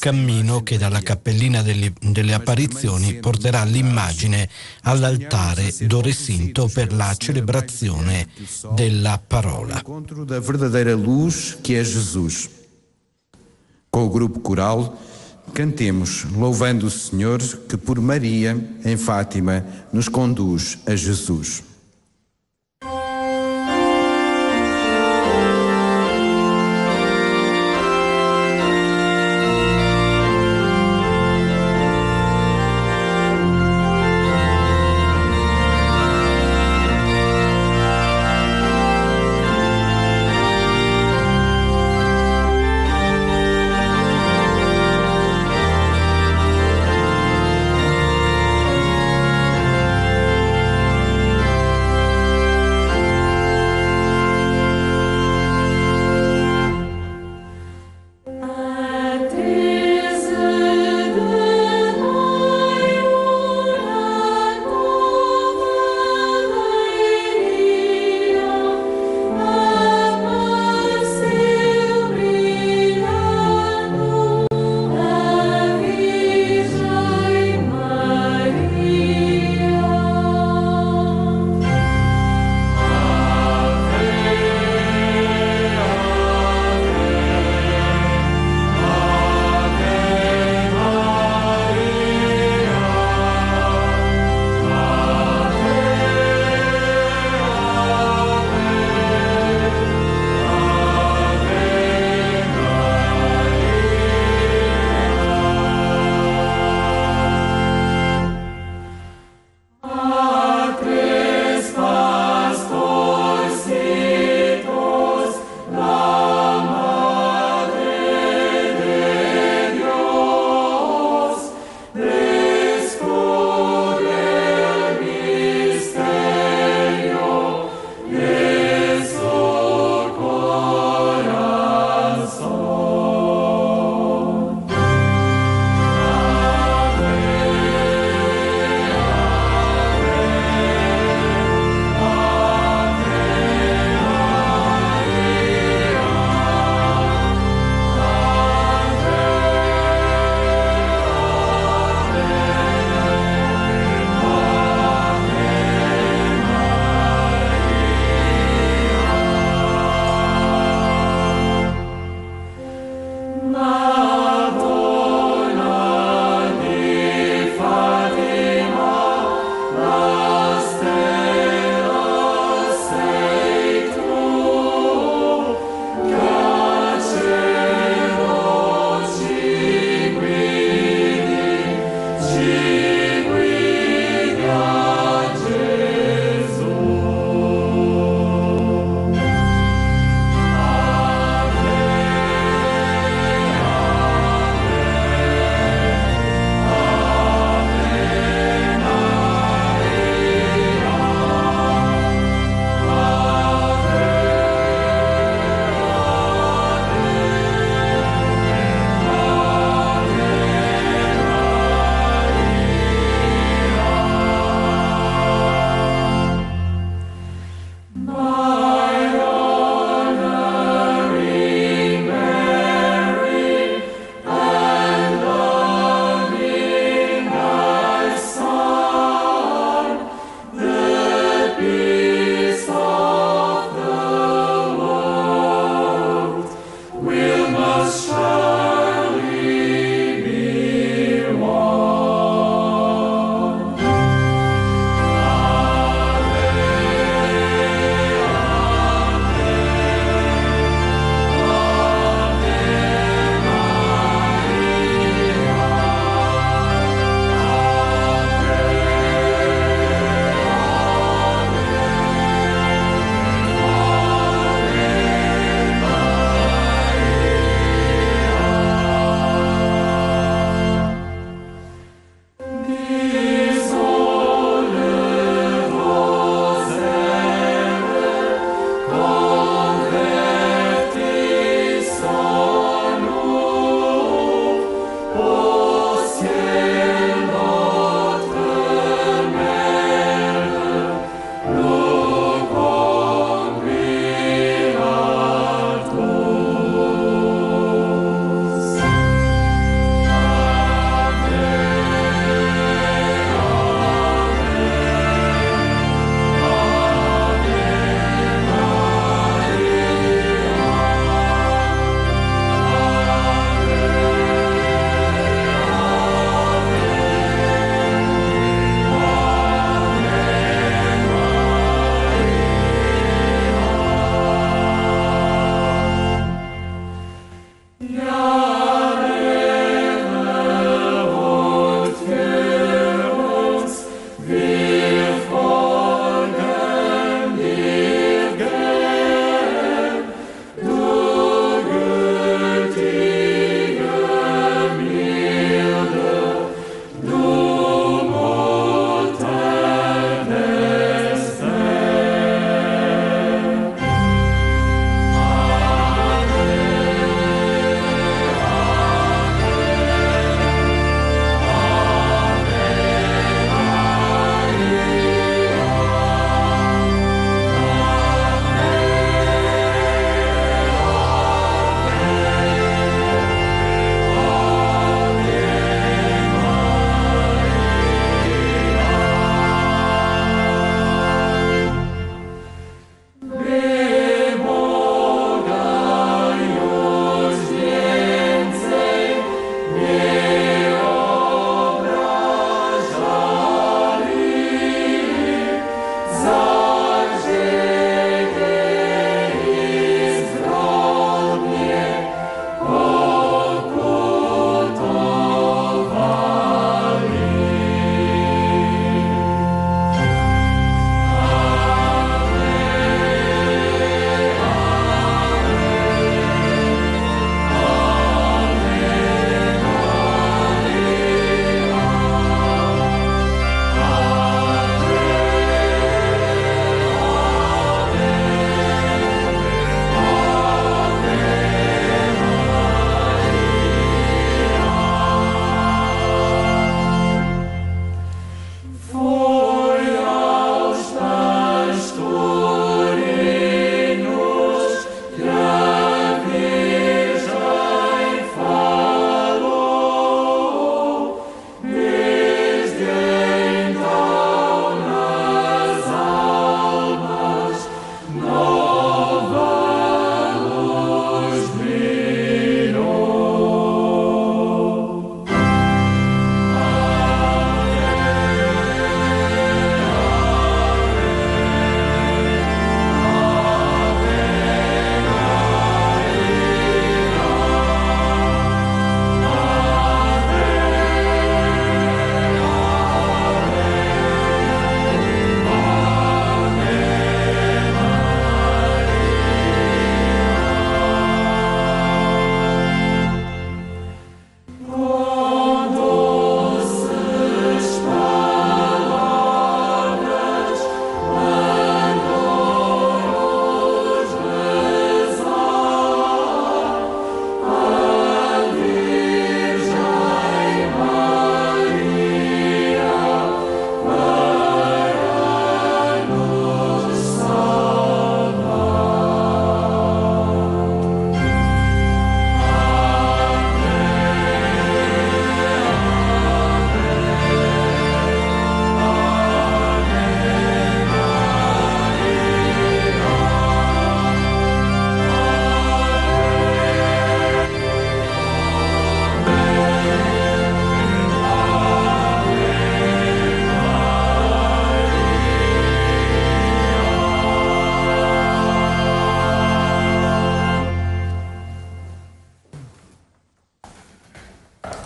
cammino che dalla cappellina delle, delle apparizioni porterà l'immagine all'altare d'Orecinto per la celebrazione della parola. Encontro da verdadeira luz que é Jesus. Com o grupo coral, cantemos louvando o Senhor que por Maria, em Fátima, nos conduz a Jesus. Amen.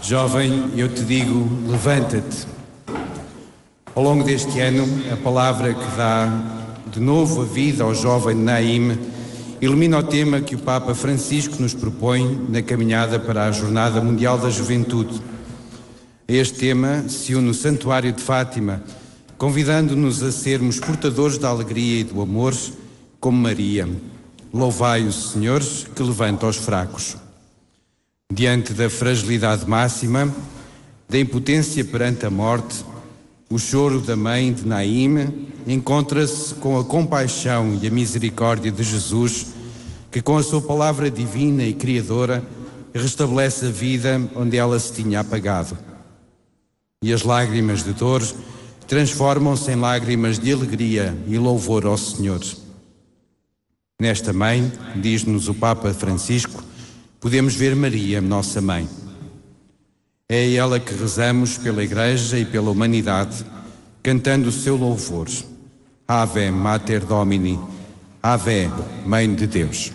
Jovem, eu te digo, levanta-te. Ao longo deste ano, a palavra que dá de novo a vida ao jovem Naim ilumina o tema que o Papa Francisco nos propõe na caminhada para a Jornada Mundial da Juventude. A este tema se une o Santuário de Fátima, convidando-nos a sermos portadores da alegria e do amor, como Maria. Louvai o Senhor que levanta os fracos. Diante da fragilidade máxima, da impotência perante a morte, o choro da mãe de Naim encontra-se com a compaixão e a misericórdia de Jesus, que com a sua palavra divina e criadora restabelece a vida onde ela se tinha apagado. E as lágrimas de dor transformam-se em lágrimas de alegria e louvor ao Senhor. Nesta mãe, diz-nos o Papa Francisco, podemos ver Maria, nossa mãe. É a ela que rezamos pela Igreja e pela humanidade, cantando o seu louvor. Ave Mater Domini, Ave, Mãe de Deus.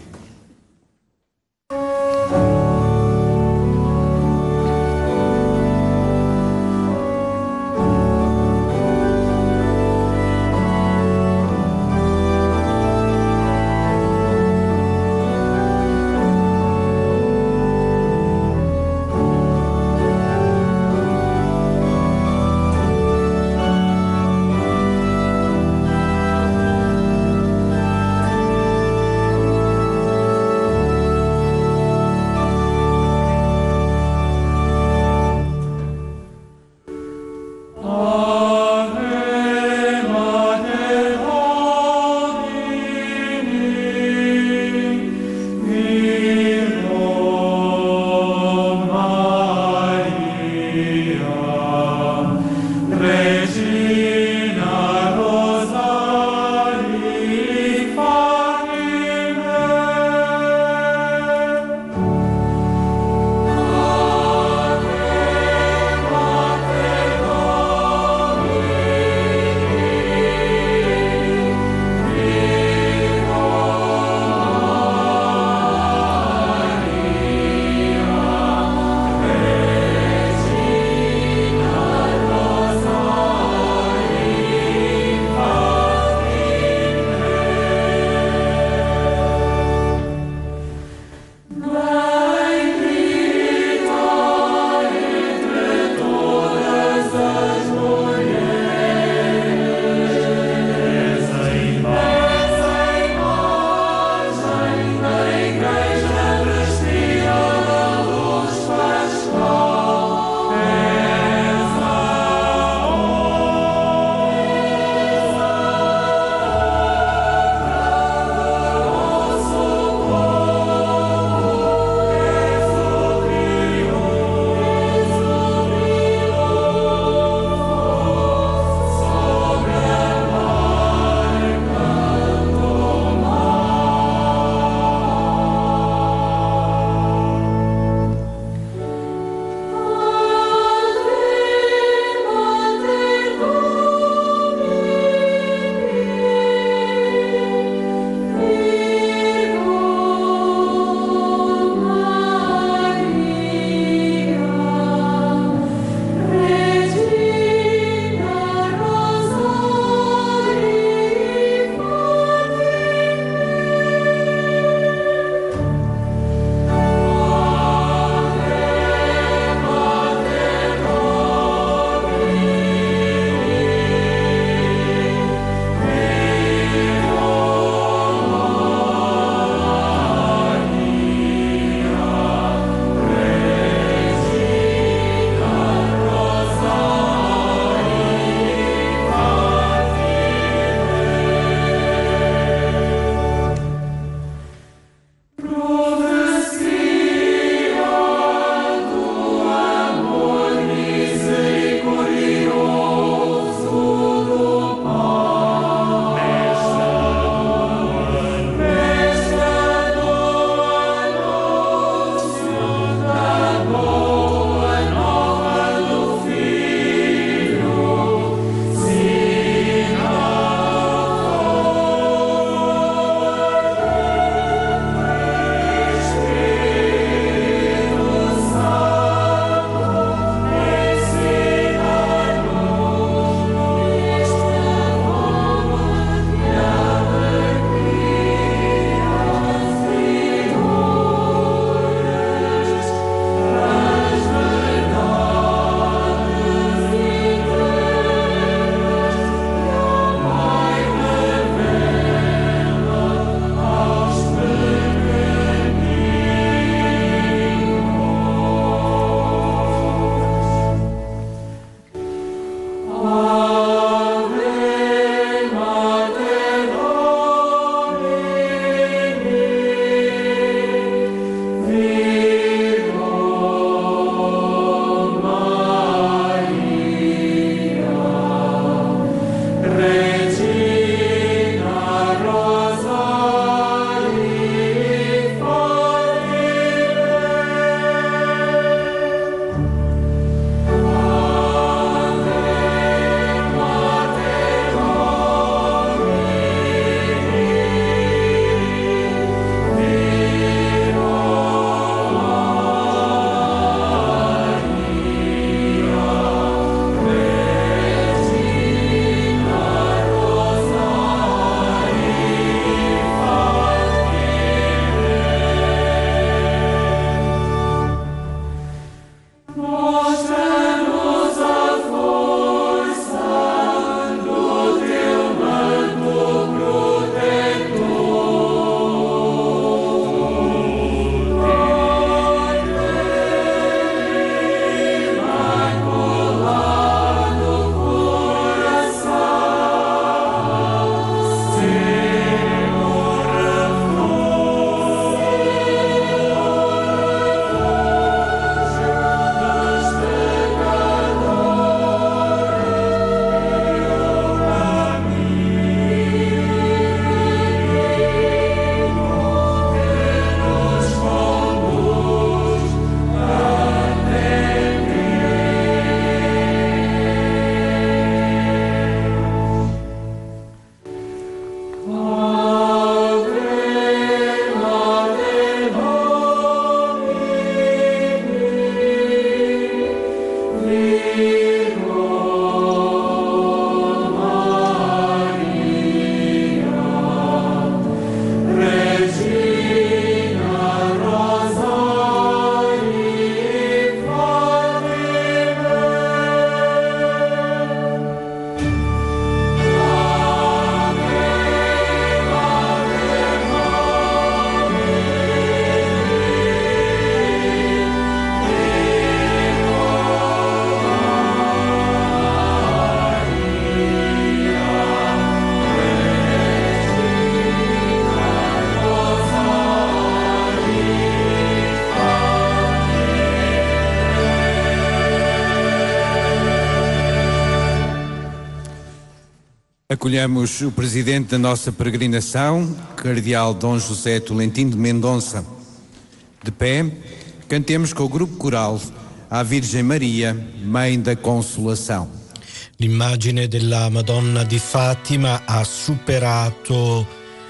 Acolhemos o presidente da nossa peregrinação, Cardeal Dom José Tolentino de Mendonça. De pé, cantemos com o grupo coral à Virgem Maria, Mãe da Consolação. L'immagine della Madonna di Fatima ha superato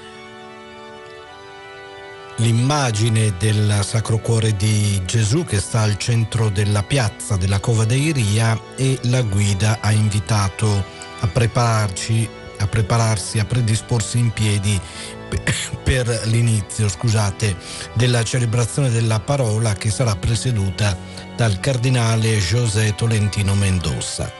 l'immagine del Sacro Cuore di Gesù che sta al centro della piazza della Cova dei Ria, e la guida ha invitato a prepararci, a prepararsi, a predisporsi in piedi per l'inizio, scusate, della celebrazione della parola, che sarà presieduta dal cardinale José Tolentino Mendonça.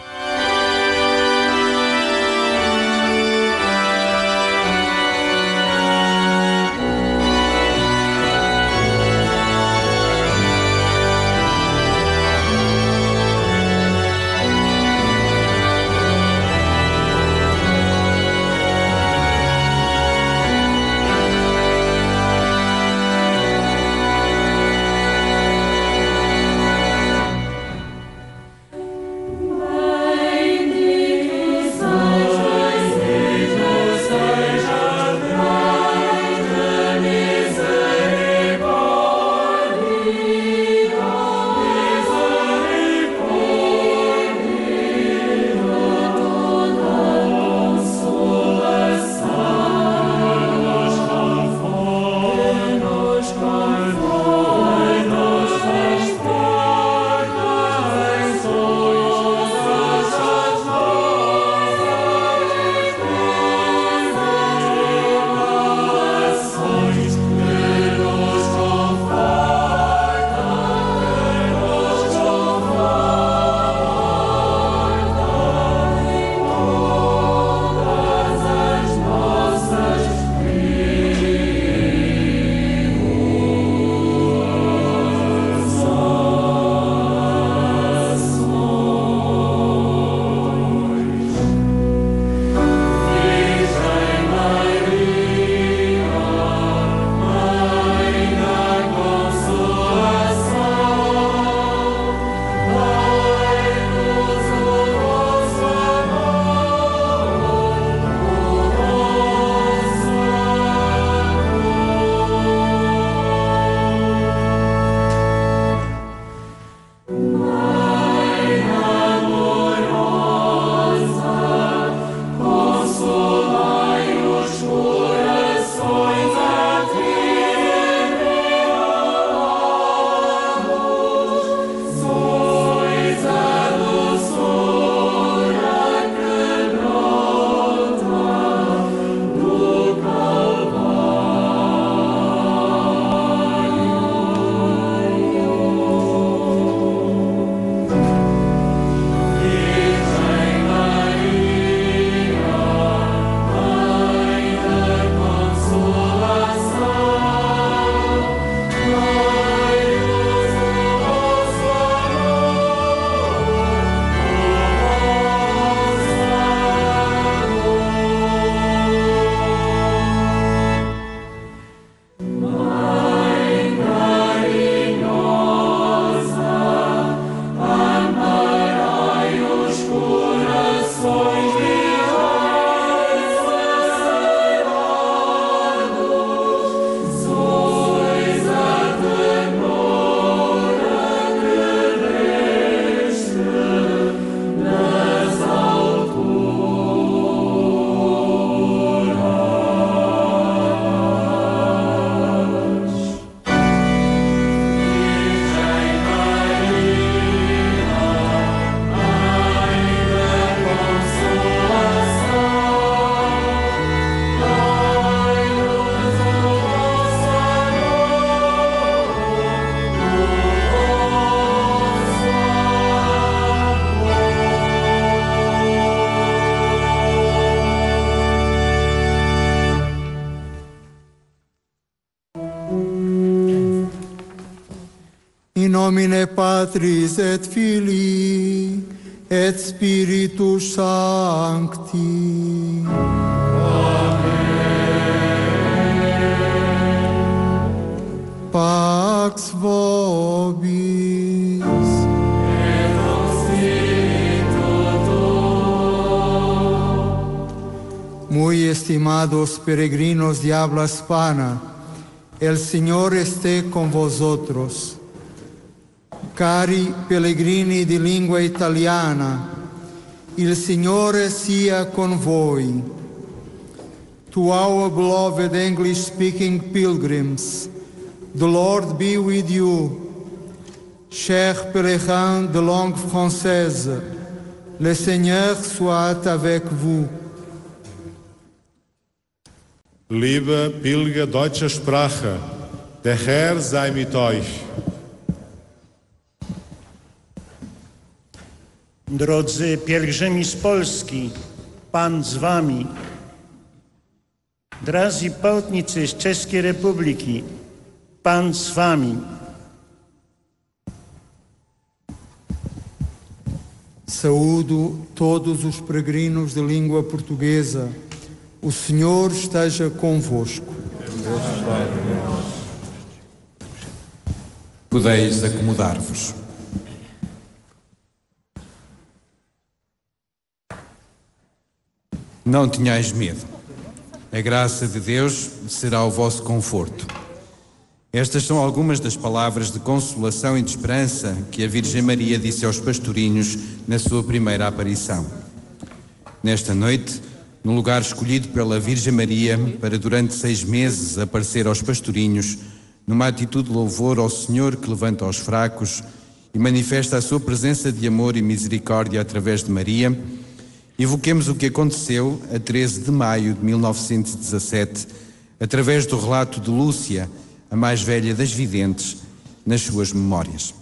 In nomine Patris et Filii et Spiritus Sancti. Amen. Pax vobis. Et spiritu tuo. muy estimados peregrinos de habla hispana, el Signore esté con vosotros. Cari pellegrini di lingua italiana, il Signore sia con voi. To our beloved English-speaking pilgrims, the Lord be with you. Chers pèlerins de langue française, le Seigneur soit avec vous. Liebe Pilger deutscher Sprache, der Herr sei mit euch. Drodzy pielgrzymi z Polski, Pan z wami. Drodzy putnicy z Czeskiej Republiki, Pan z wami. Saúdo todos os peregrinos de língua portuguesa. O Senhor esteja convosco. Podeis acomodar-vos. Não tenhais medo. A graça de Deus será o vosso conforto. Estas são algumas das palavras de consolação e de esperança que a Virgem Maria disse aos pastorinhos na sua primeira aparição. Nesta noite, no lugar escolhido pela Virgem Maria para durante seis meses aparecer aos pastorinhos, numa atitude de louvor ao Senhor que levanta os fracos e manifesta a sua presença de amor e misericórdia através de Maria, evoquemos o que aconteceu a treze de maio de mil novecentos e dezassete, através do relato de Lúcia, a mais velha das videntes, nas suas memórias.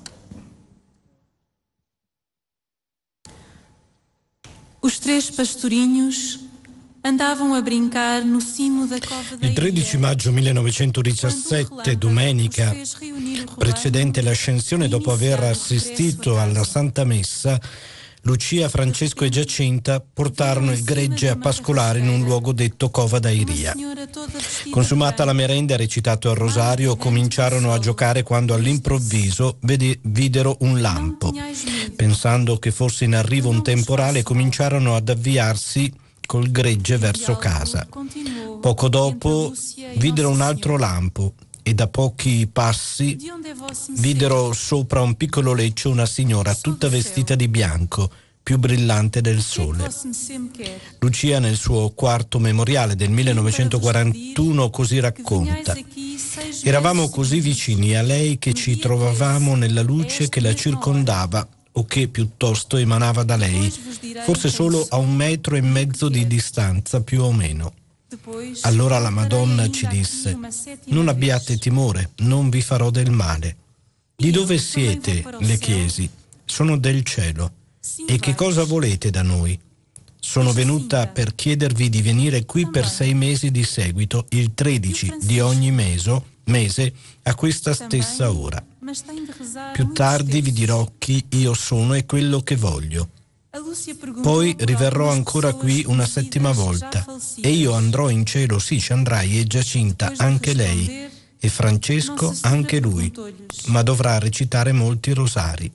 Os três pastorinhos andavam a brincar no cimo da cova da Il tredici maggio millenovecentodiciassette, domenica precedente l'ascensione, dopo aver assistito alla Santa Messa, Lucia, Francesco e Giacinta portarono il gregge a pascolare in un luogo detto Cova da Iria. Consumata la merenda e recitato il rosario, cominciarono a giocare quando all'improvviso vede, videro un lampo. Pensando che fosse in arrivo un temporale, cominciarono ad avviarsi col gregge verso casa. Poco dopo videro un altro lampo e da pochi passi videro sopra un piccolo leccio una signora tutta vestita di bianco, più brillante del sole. Lucia nel suo quarto memoriale del millenovecentoquarantuno così racconta: eravamo così vicini a lei che ci trovavamo nella luce che la circondava, o che piuttosto emanava da lei, forse solo a un metro e mezzo di distanza più o meno. Allora la Madonna ci disse: non abbiate timore, non vi farò del male. Di dove siete? Le chiesi. Sono del cielo. E che cosa volete da noi? Sono venuta per chiedervi di venire qui per sei mesi di seguito, il tredici di ogni meso, mese, a questa stessa ora. Più tardi vi dirò chi io sono e quello che voglio. Poi riverrò ancora qui una settima volta e io andrò in cielo, sì, ci andrai, e Giacinta anche lei, e Francesco anche lui, ma dovrà recitare molti rosari.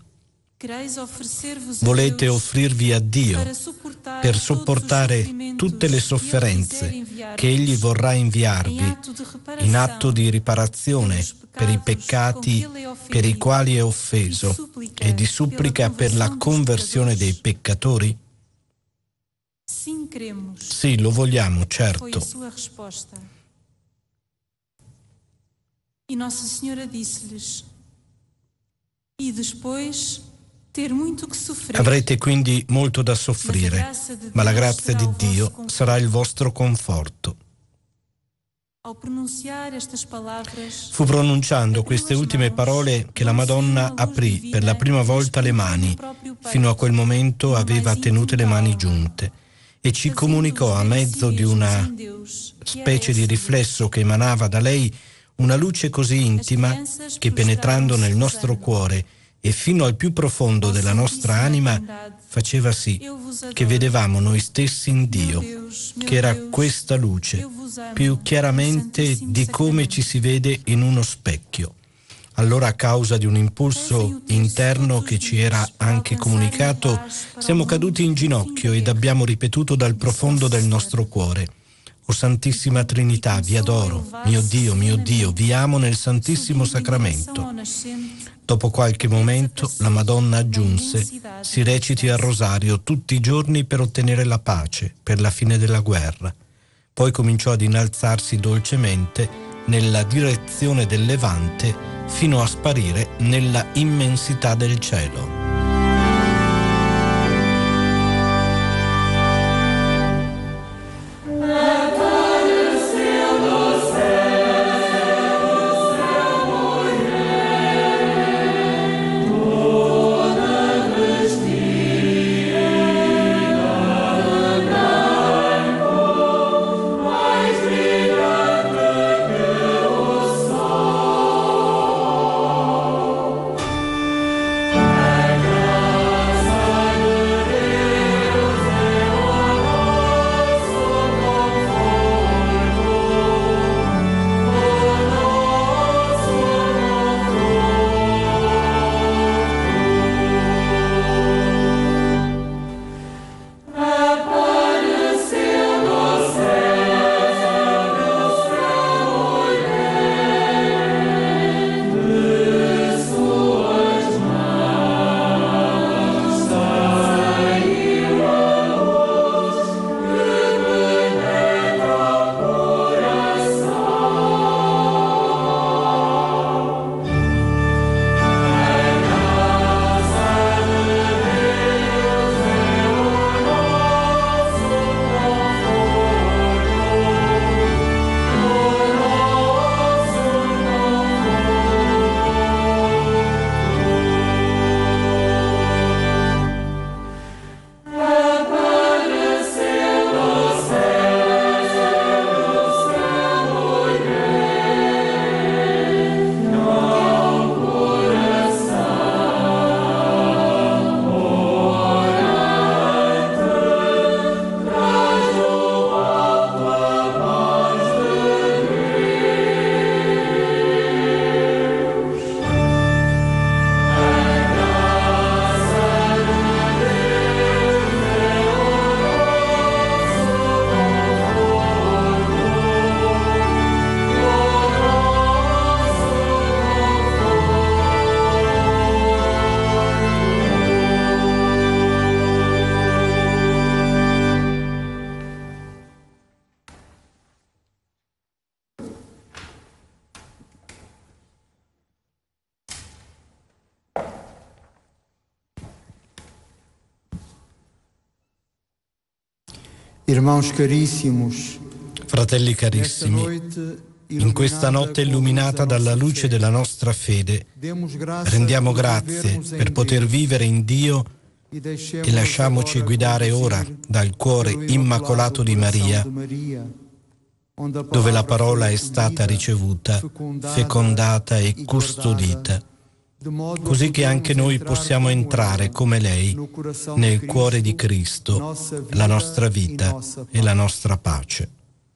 Volete offrirvi a Dio per sopportare tutte le sofferenze che Egli vorrà inviarvi in atto di riparazione per i peccati per i quali è offeso e di supplica per la conversione dei peccatori? Sì, lo vogliamo, certo. E Nossa Senhora disse-lhes: e depois ter muito que sofrer. Avrete quindi molto da soffrire, ma la grazia di Dio sarà il vostro conforto. Fu pronunciando queste ultime parole che la Madonna aprì per la prima volta le mani. Fino a quel momento aveva tenute le mani giunte e ci comunicò, a mezzo di una specie di riflesso che emanava da lei, una luce così intima che, penetrando nel nostro cuore e fino al più profondo della nostra anima, faceva sì che vedevamo noi stessi in Dio, che era questa luce, più chiaramente di come ci si vede in uno specchio. Allora, a causa di un impulso interno che ci era anche comunicato, siamo caduti in ginocchio ed abbiamo ripetuto dal profondo del nostro cuore: O Santissima Trinità, vi adoro, mio Dio, mio Dio, vi amo nel Santissimo Sacramento. Dopo qualche momento la Madonna aggiunse: si reciti al rosario tutti i giorni per ottenere la pace, per la fine della guerra. Poi cominciò ad innalzarsi dolcemente nella direzione del Levante fino a sparire nella immensità del cielo. Irmãos caríssimos, fratelli carissimi, in questa notte illuminata dalla luce della nostra fede, rendiamo grazie per poter vivere in Dio e lasciamoci guidare ora dal cuore immacolato di Maria, dove la parola è stata ricevuta, fecondata e custodita, così che anche noi possiamo entrare come lei nel cuore di Cristo, la nostra vita e la nostra pace.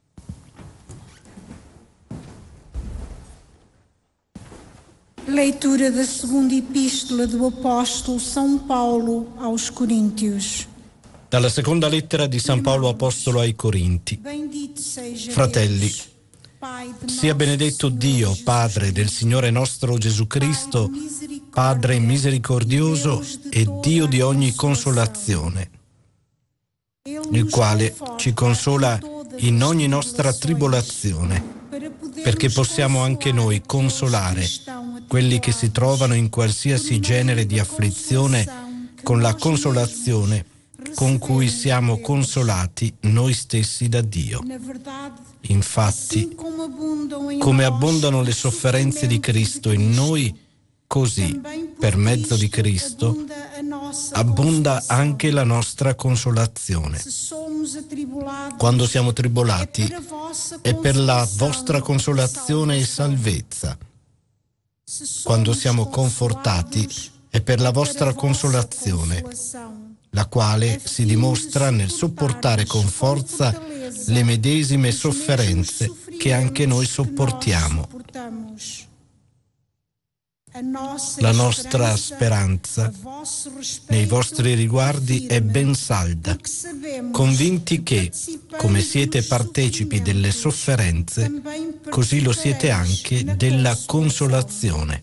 Leitura da segunda epístola do Apóstolo São Paulo aos Coríntios. Dalla seconda lettera di San Paolo Apostolo ai Corinti. Fratelli, sia benedetto Dio, Padre del Signore nostro Gesù Cristo, Padre misericordioso e Dio di ogni consolazione, il quale ci consola in ogni nostra tribolazione, perché possiamo anche noi consolare quelli che si trovano in qualsiasi genere di afflizione con la consolazione con cui siamo consolati noi stessi da Dio. Infatti, come abbondano le sofferenze di Cristo in noi, così, per mezzo di Cristo, abbonda anche la nostra consolazione. Quando siamo tribolati, è per la vostra consolazione e salvezza. Quando siamo confortati, è per la vostra consolazione, la quale si dimostra nel sopportare con forza le medesime sofferenze che anche noi sopportiamo. La nostra speranza nei vostri riguardi è ben salda, convinti che, come siete partecipi delle sofferenze, così lo siete anche della consolazione.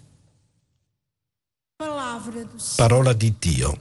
Parola di Dio.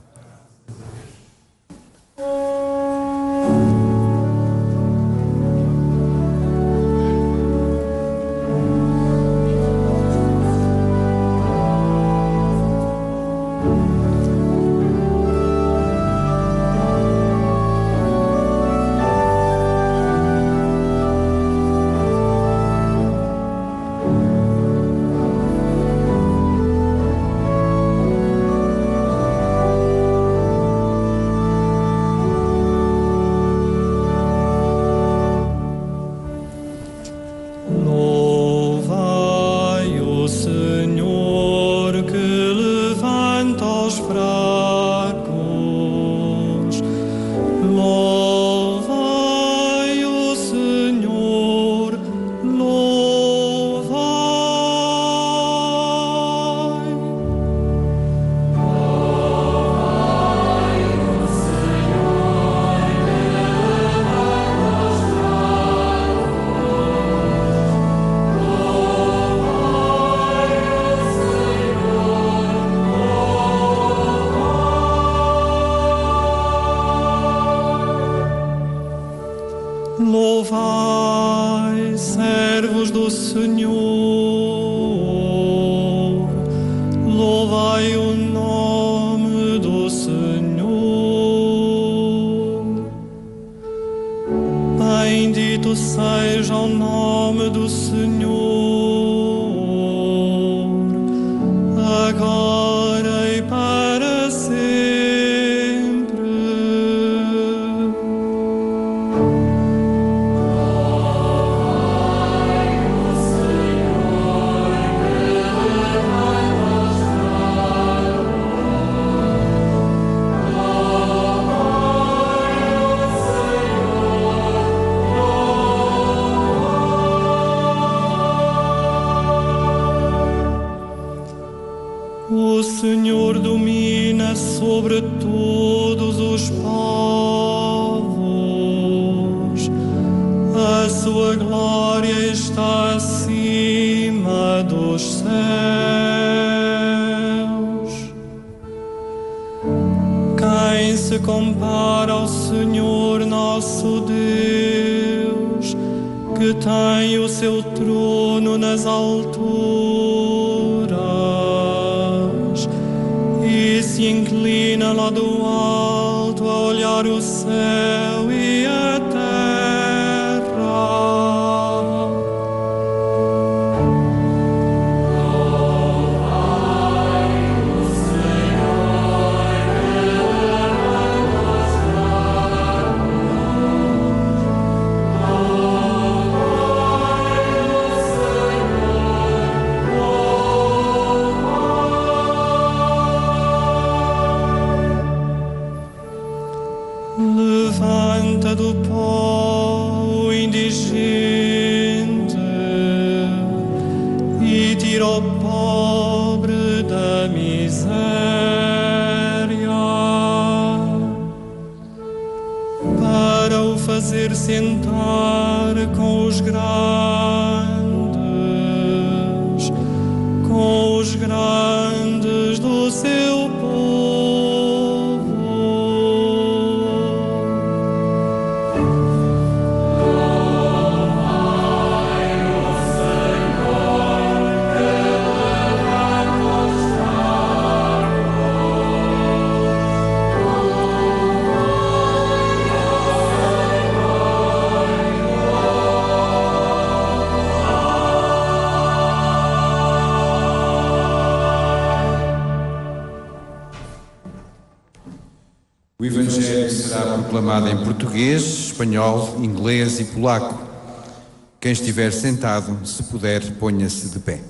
Louvai, servos do Senhor, louvai o nome do Senhor. Bendito seja o nome do Senhor, agora e para sempre. O Senhor domina sobre todos os povos, a sua glória está acima dos céus. Quem se compara ao Senhor nosso Deus, que tem o seu trono nas alturas e se inclina lá do alto a olhar o céu e a terra. Louvai o Senhor, Ele nos levanta do pó o indigente e tira o pobre da miséria, para o fazer sentar com os grandes, com os grandes do seu povo. O Evangelho será proclamado em português, espanhol, inglês e polaco. Quem estiver sentado, se puder, ponha-se de pé.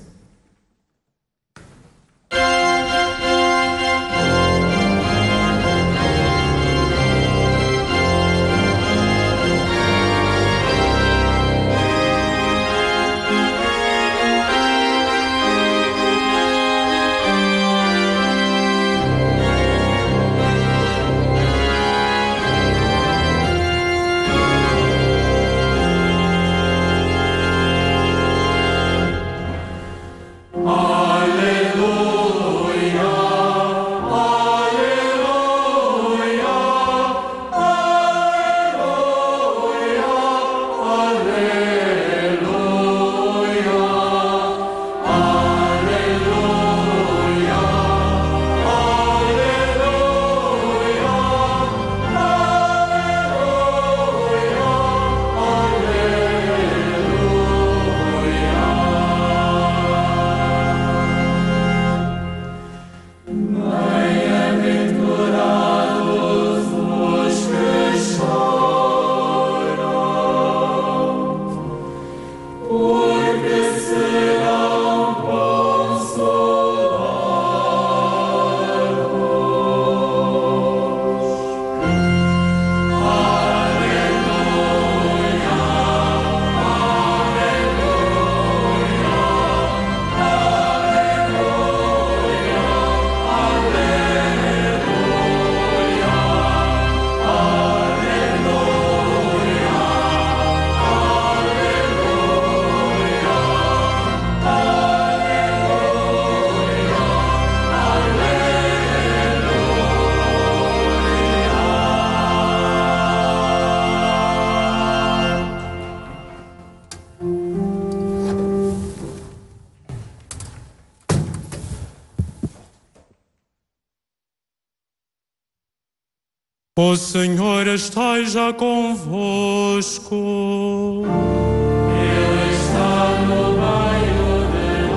O Senhor esteja convosco. Ele está no meio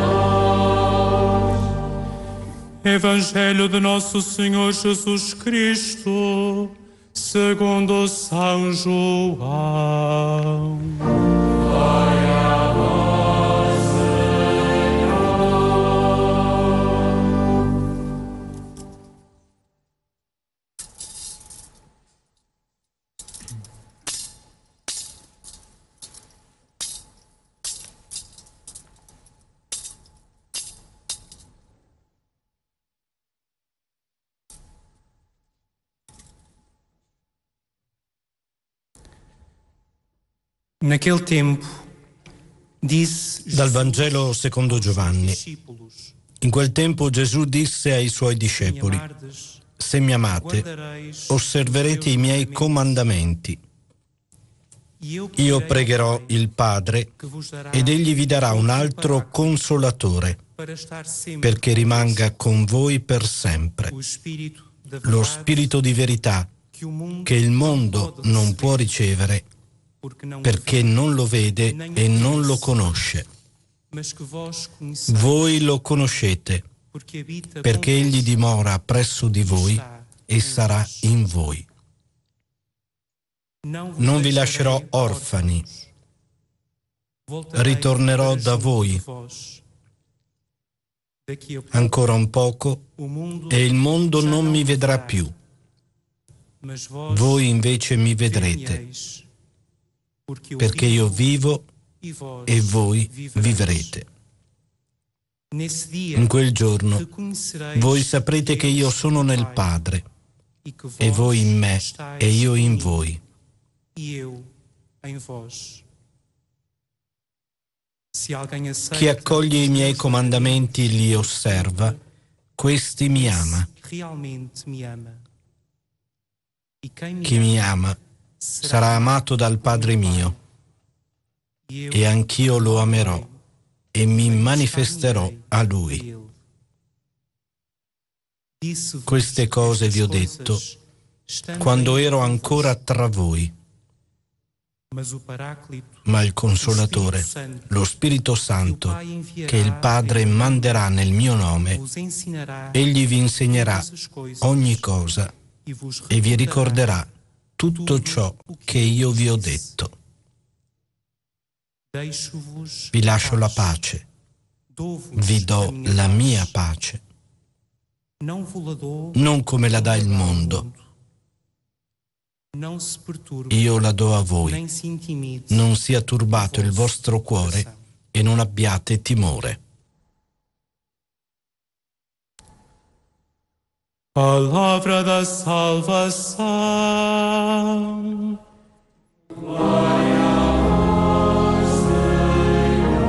de nós. Evangelho de nosso Senhor Jesus Cristo, segundo São João. Glória a vós, Senhor. Naquele tempo disse Dal Vangelo secondo Giovanni. In quel tempo Gesù disse ai suoi discepoli: se mi amate, osserverete i miei comandamenti. Io pregherò il Padre ed egli vi darà un altro consolatore perché rimanga con voi per sempre. Lo Spirito di verità che il mondo non può ricevere perché non lo vede e non lo conosce. Voi lo conoscete perché egli dimora presso di voi e sarà in voi. Non vi lascerò orfani, ritornerò da voi. Ancora un poco e il mondo non mi vedrà più. Voi invece mi vedrete, perché io vivo e voi vivrete. In quel giorno voi saprete che io sono nel Padre, e voi in me e io in voi. Chi accoglie i miei comandamenti e li osserva, questi mi ama. Chi mi ama sarà amato dal Padre mio, e anch'io lo amerò e mi manifesterò a Lui. Queste cose vi ho detto quando ero ancora tra voi. Ma il Consolatore, lo Spirito Santo, che il Padre manderà nel mio nome, egli vi insegnerà ogni cosa e vi ricorderà tutto ciò che io vi ho detto. Vi lascio la pace, vi do la mia pace, non come la dà il mondo. Io la do a voi. Non sia turbato il vostro cuore e non abbiate timore. Palavra da salvação. Glória a vós, Senhor.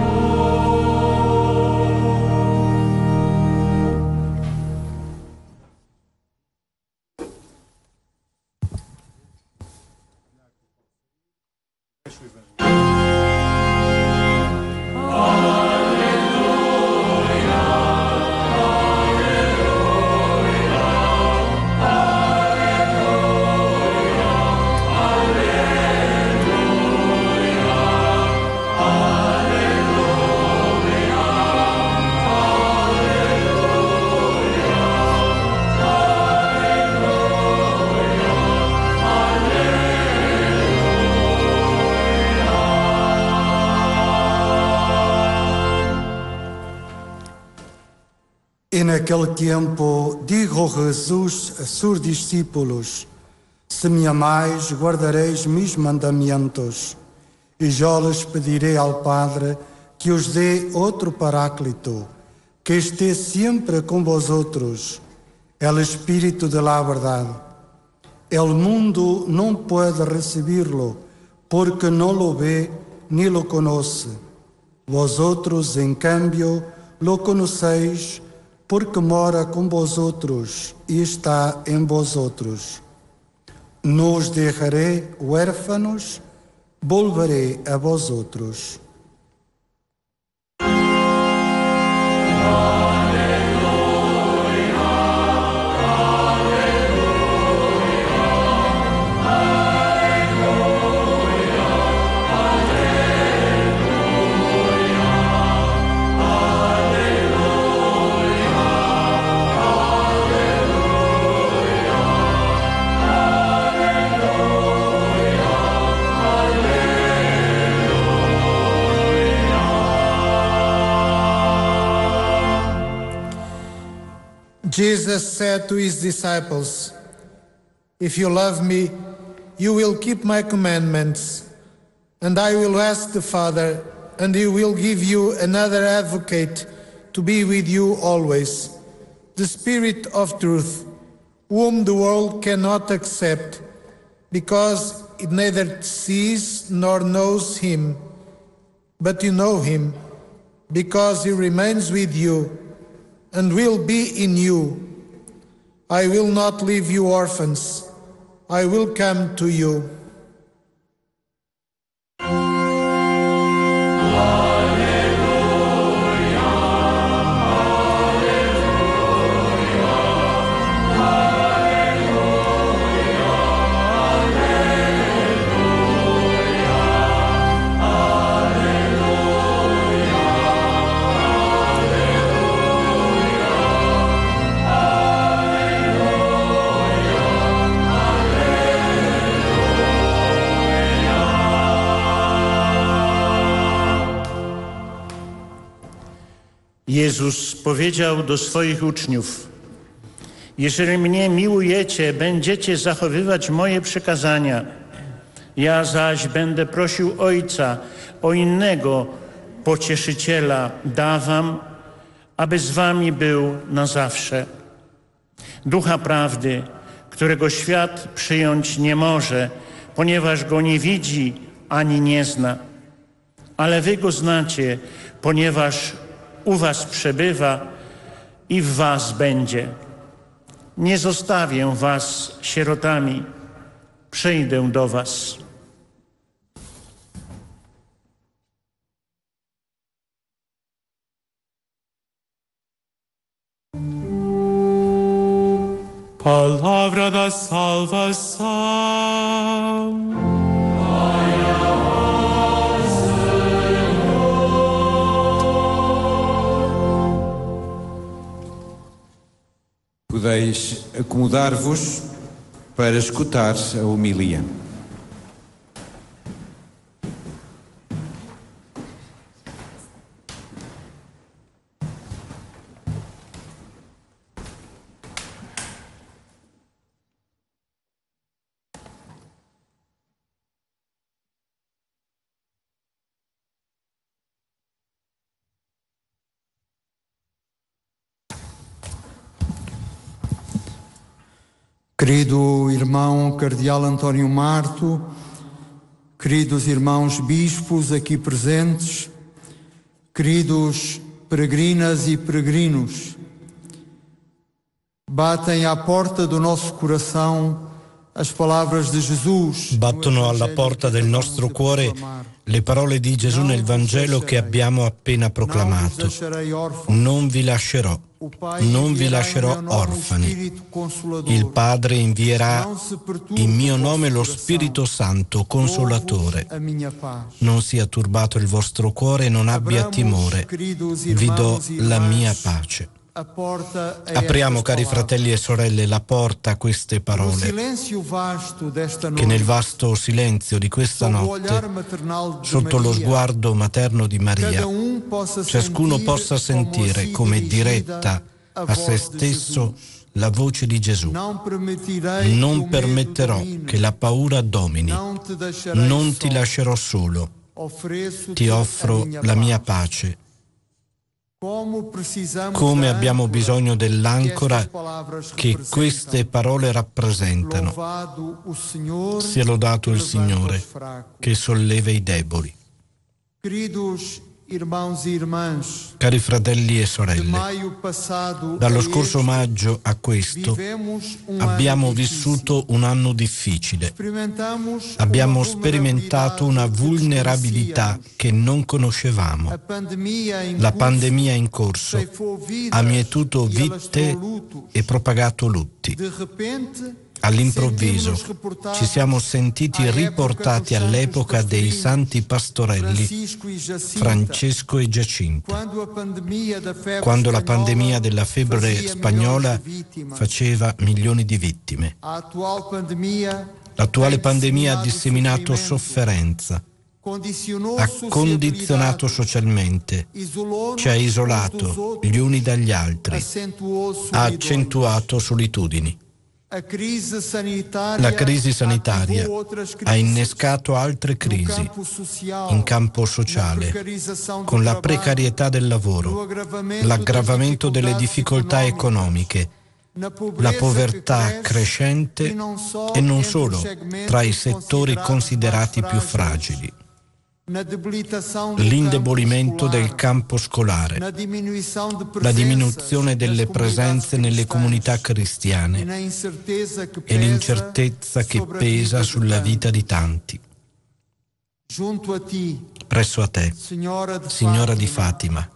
E naquele tempo dijo Jesus a seus discípulos: se me amais, guardareis meus mandamentos. E eu lhes pedirei ao Padre que os dê outro Paráclito, que esteja sempre com vosotros, el Espírito de la verdade. El mundo não pode recebê-lo, porque não lo vê ni lo conoce. Vosotros, en cambio, lo conheceis, porque mora com vosotros e está em vosotros. Não os deixarei huérfanos, volverei a vosotros. Aleluia, aleluia, aleluia. Jesus said to his disciples, "If you love me, you will keep my commandments, and I will ask the Father, and he will give you another advocate to be with you always, the Spirit of truth, whom the world cannot accept, because it neither sees nor knows him. But you know him, because he remains with you and will be in you. I will not leave you orphans. I will come to you." Jezus powiedział do swoich uczniów: "Jeżeli mnie miłujecie, będziecie zachowywać moje przykazania. Ja zaś będę prosił Ojca o innego pocieszyciela, da wam, aby z wami był na zawsze. Ducha prawdy, którego świat przyjąć nie może, ponieważ go nie widzi ani nie zna. Ale wy go znacie, ponieważ u was przebywa i w was będzie. Nie zostawię was sierotami, przyjdę do was." Palavra da salvação. Podeis acomodar-vos para escutar a homilia. Querido irmão Cardeal António Marto, queridos irmãos bispos aqui presentes, queridos peregrinas e peregrinos, batem à porta do nosso coração as palavras de Jesus. Battono alla porta del nostro cuore le parole di Gesù nel Vangelo che abbiamo appena proclamato. Non vi lascerò, non vi lascerò orfani. Il Padre invierà in mio nome lo Spirito Santo, Consolatore. Non sia turbato il vostro cuore, non abbia timore. Vi do la mia pace. Apriamo, cari fratelli e sorelle, la porta a queste parole, che nel vasto silenzio di questa notte, sotto lo sguardo materno di Maria, ciascuno possa sentire come diretta a se stesso la voce di Gesù. Non permetterò che la paura domini, non ti lascerò solo, ti offro la mia pace. Come abbiamo bisogno dell'ancora che queste parole rappresentano. Sia lodato il Signore che solleva i deboli. Cari fratelli e sorelle, dallo scorso maggio a questo abbiamo vissuto un anno difficile. Abbiamo sperimentato una vulnerabilità che non conoscevamo. La pandemia in corso ha mietuto vite e propagato lutti. All'improvviso ci siamo sentiti riportati all'epoca dei santi pastorelli Francesco e Giacinta, quando la pandemia della febbre spagnola faceva milioni di vittime. L'attuale pandemia ha disseminato sofferenza, ha condizionato socialmente, ci ha isolato gli uni dagli altri, ha accentuato solitudini. La crisi sanitaria ha innescato altre crisi in campo sociale, con la precarietà del lavoro, l'aggravamento delle difficoltà economiche, la povertà crescente e non solo tra i settori considerati più fragili, l'indebolimento del campo scolare, la diminuzione delle presenze nelle comunità cristiane e l'incertezza che pesa sulla vita di tanti. Presso a te, Signora di Fatima,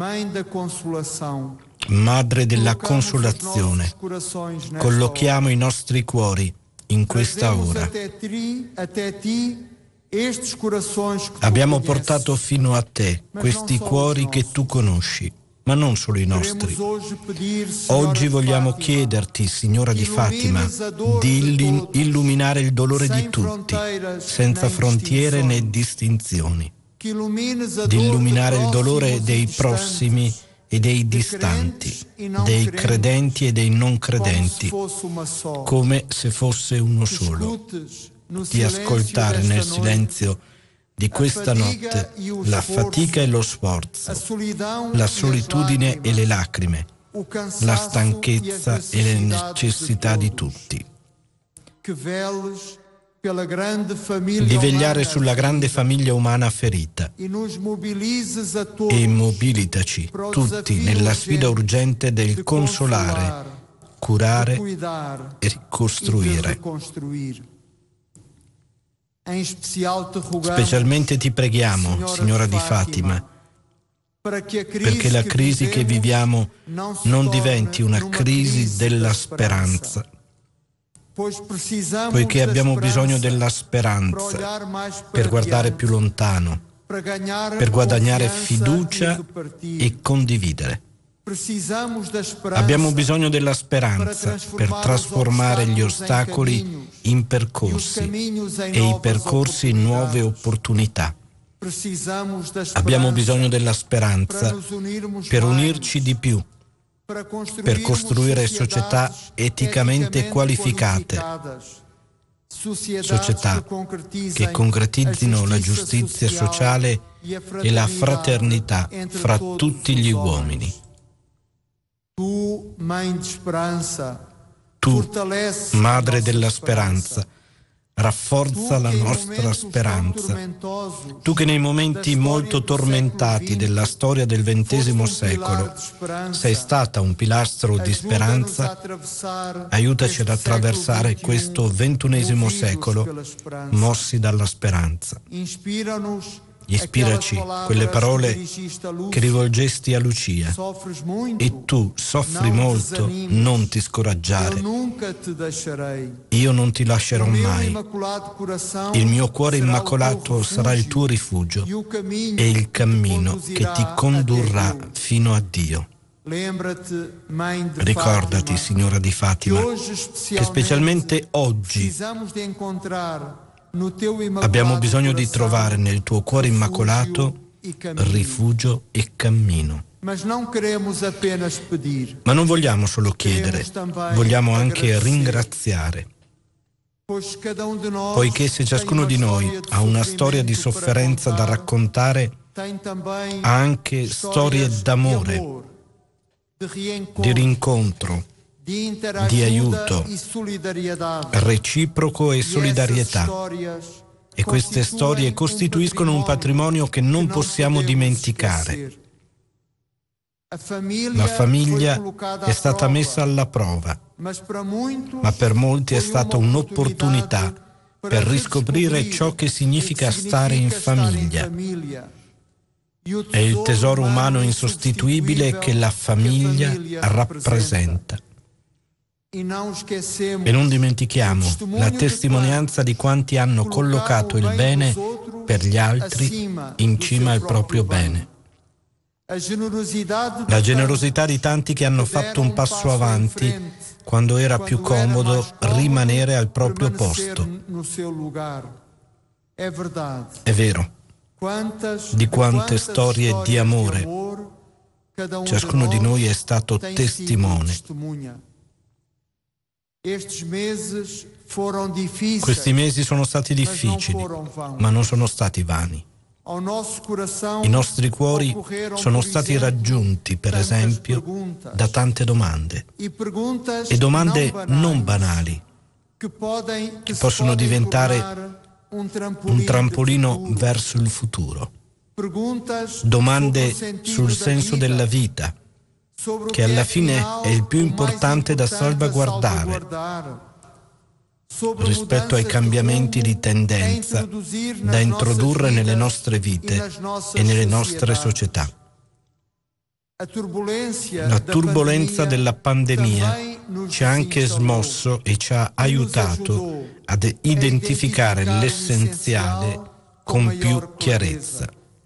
Madre della Consolazione, collochiamo i nostri cuori in questa ora. Abbiamo portato fino a te questi cuori che tu conosci, ma non solo i nostri. Oggi vogliamo chiederti, Signora di Fatima, di illuminare il dolore di tutti, senza frontiere né distinzioni, di illuminare il dolore dei prossimi e dei distanti, dei credenti e dei non credenti, come se fosse uno solo. Di ascoltare nel silenzio di questa notte la fatica e lo sforzo, la solitudine e le lacrime, la stanchezza e le necessità di tutti. Di vegliare sulla grande famiglia umana ferita e mobilitaci tutti nella sfida urgente del consolare, curare e ricostruire. Specialmente ti preghiamo, Signora di Fatima, perché la crisi che viviamo non diventi una crisi della speranza, poiché abbiamo bisogno della speranza per guardare più lontano, per guadagnare fiducia e condividere. Abbiamo bisogno della speranza per trasformare gli ostacoli in percorsi e i percorsi in nuove opportunità. Abbiamo bisogno della speranza per unirci di più, per costruire società eticamente qualificate, società che concretizzino la giustizia sociale e la fraternità fra tutti gli uomini. Tu, Madre della Speranza, rafforza la nostra speranza. Tu che nei momenti molto tormentati della storia del ventesimo secolo sei stata un pilastro di speranza, aiutaci ad attraversare questo ventunesimo secolo mossi dalla speranza. Ispiraci quelle parole che rivolgesti a Lucia. E tu soffri molto, non ti scoraggiare. Io non ti lascerò mai. Il mio cuore immacolato sarà il tuo rifugio e il cammino che ti condurrà fino a Dio. Ricordati, Signora di Fatima, che specialmente oggi abbiamo bisogno di trovare nel tuo cuore immacolato rifugio e cammino. Ma non vogliamo solo chiedere, vogliamo anche ringraziare. Poiché se ciascuno di noi ha una storia di sofferenza da raccontare, ha anche storie d'amore, di rincontro, di aiuto reciproco e solidarietà. E queste storie costituiscono un patrimonio che non possiamo dimenticare. La famiglia è stata messa alla prova, ma per molti è stata un'opportunità per riscoprire ciò che significa stare in famiglia. È il tesoro umano insostituibile che la famiglia rappresenta. E non dimentichiamo la testimonianza di quanti hanno collocato il bene per gli altri in cima al proprio bene. La generosità di tanti che hanno fatto un passo avanti quando era più comodo rimanere al proprio posto. È vero, di quante storie di amore ciascuno di noi è stato testimone. Questi mesi sono stati difficili, ma non sono stati vani. I nostri cuori sono stati raggiunti, per esempio, da tante domande, e domande non banali, che possono diventare un trampolino verso il futuro. Domande sul senso della vita, che alla fine è il più importante da salvaguardare rispetto ai cambiamenti di tendenza da introdurre nelle nostre vite e nelle nostre società. La turbolenza della pandemia ci ha anche smosso e ci ha aiutato ad identificare l'essenziale con più chiarezza.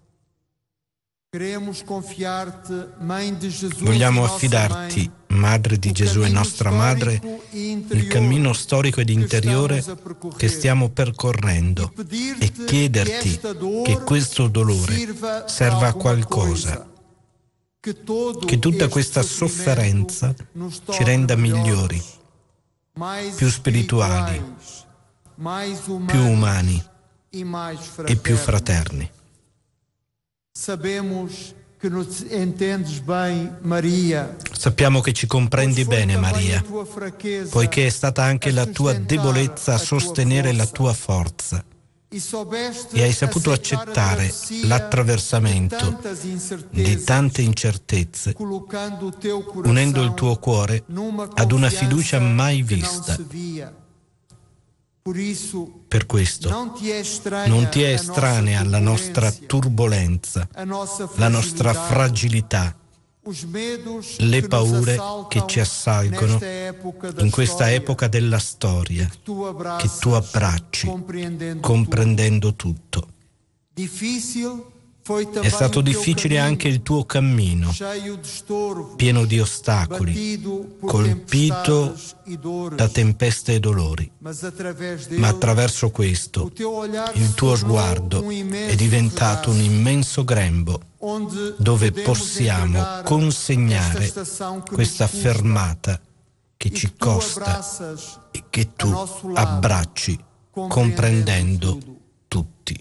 Vogliamo affidarti, Madre di Gesù e nostra Madre, il cammino storico ed interiore che stiamo percorrendo e chiederti che questo dolore serva a qualcosa, che tutta questa sofferenza ci renda migliori, più spirituali, più umani e più fraterni. Sappiamo che ci comprendi bene, Maria, poiché è stata anche la tua debolezza a sostenere la tua forza, e hai saputo accettare l'attraversamento di tante incertezze, unendo il tuo cuore ad una fiducia mai vista. Per questo non ti è estranea la nostra turbolenza, la nostra fragilità, le paure che ci assalgono in questa epoca della storia che tu abbracci, comprendendo tutto. È stato difficile anche il tuo cammino, pieno di ostacoli, colpito da tempeste e dolori. Ma attraverso questo, il tuo sguardo è diventato un immenso grembo, dove possiamo consegnare questa fermata che ci costa e che tu abbracci, comprendendo tutti.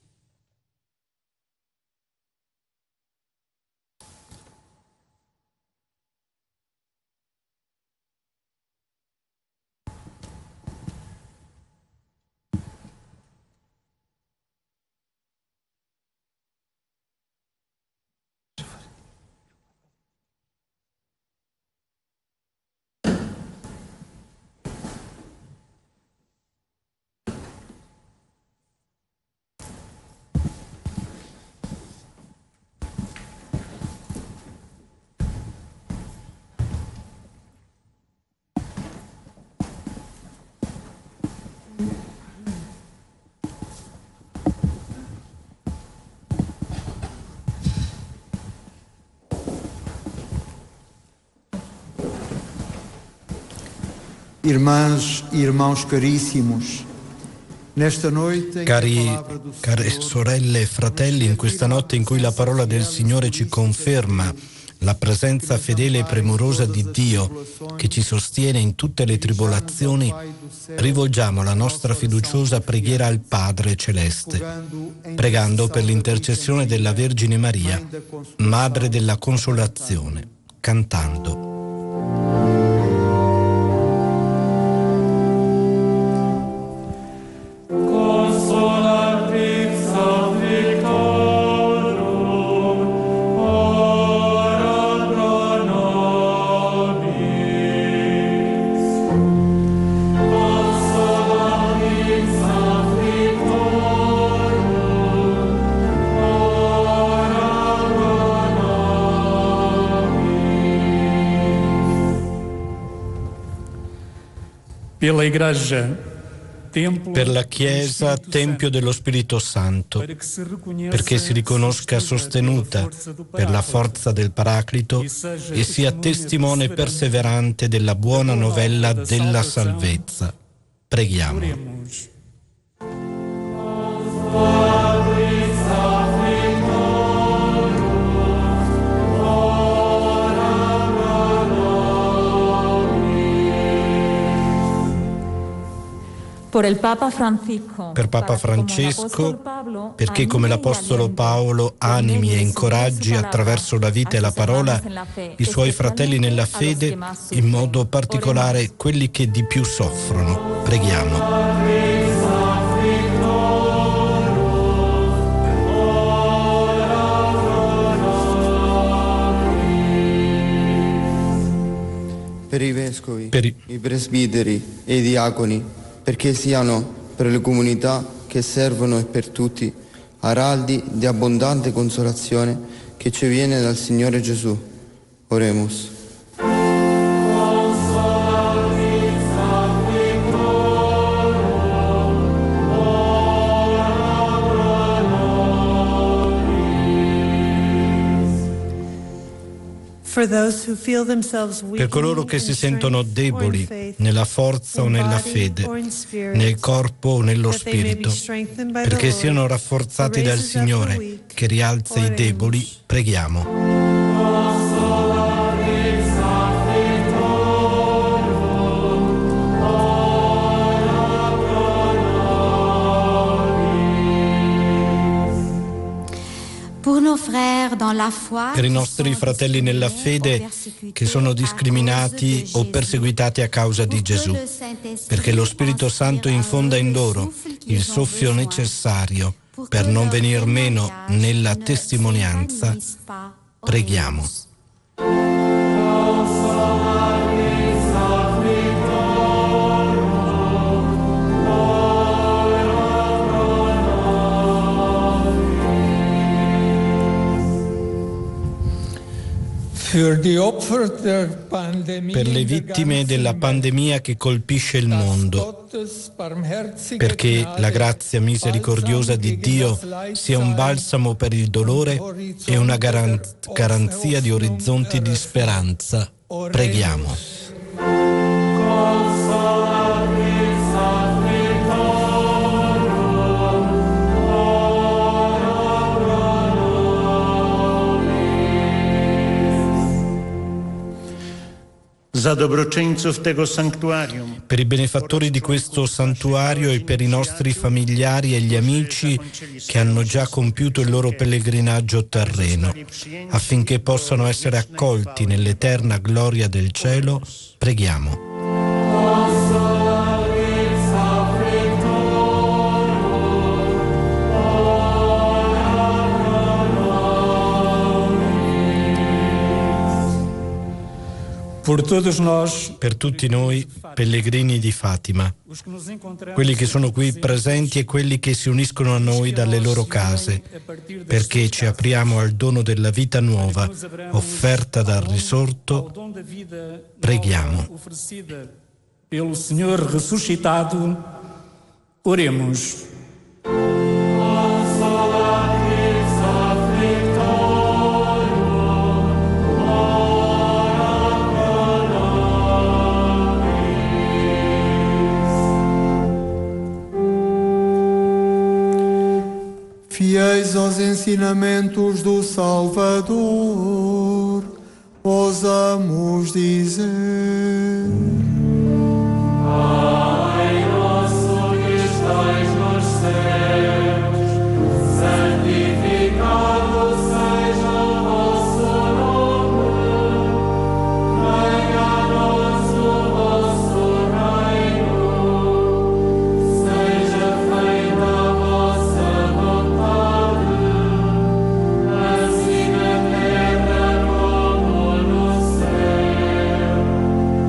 Irmãs e irmãos caríssimos, nesta noite, Cari, care sorelle e fratelli, in questa notte in cui la parola del Signore ci conferma la presenza fedele e premurosa di Dio che ci sostiene in tutte le tribolazioni, rivolgiamo la nostra fiduciosa preghiera al Padre Celeste, pregando per l'intercessione della Vergine Maria, Madre della Consolazione, cantando. Per la Chiesa, Tempio dello Spirito Santo, perché si riconosca sostenuta per la forza del Paraclito e sia testimone perseverante della buona novella della salvezza. Preghiamo. Per Papa Francesco, per Papa Francesco, perché come l'Apostolo Paolo animi e incoraggi attraverso la vita e la parola i suoi fratelli nella fede, in modo particolare quelli che di più soffrono. Preghiamo. Per i vescovi, per i... i presbiteri e i diaconi, perché siano per le comunità che servono e per tutti araldi di abbondante consolazione che ci viene dal Signore Gesù. Oremus. Per coloro che si sentono deboli nella forza o nella fede, nel corpo o nello spirito, perché siano rafforzati dal Signore che rialza i deboli, preghiamo. Per i nostri fratelli nella fede che sono discriminati o perseguitati a causa di Gesù, perché lo Spirito Santo infonda in loro il soffio necessario per non venir meno nella testimonianza, preghiamo. Per le vittime della pandemia che colpisce il mondo, perché la grazia misericordiosa di Dio sia un balsamo per il dolore e una garan- garanzia di orizzonti di speranza, preghiamo. Per i benefattori di questo santuario e per i nostri familiari e gli amici che hanno già compiuto il loro pellegrinaggio terreno, affinché possano essere accolti nell'eterna gloria del cielo, preghiamo. Per tutti noi, pellegrini di Fatima, quelli che sono qui presenti e quelli che si uniscono a noi dalle loro case, perché ci apriamo al dono della vita nuova, offerta dal risorto, preghiamo. Pelo Senhor ressuscitado, oremos. Fiéis aos ensinamentos do Salvador, ousamos dizer: Pai nosso que estais nos céus, santificado seja o vosso nome, venha a nós o vosso reino, seja feita a vossa vontade, assim na terra como no céu.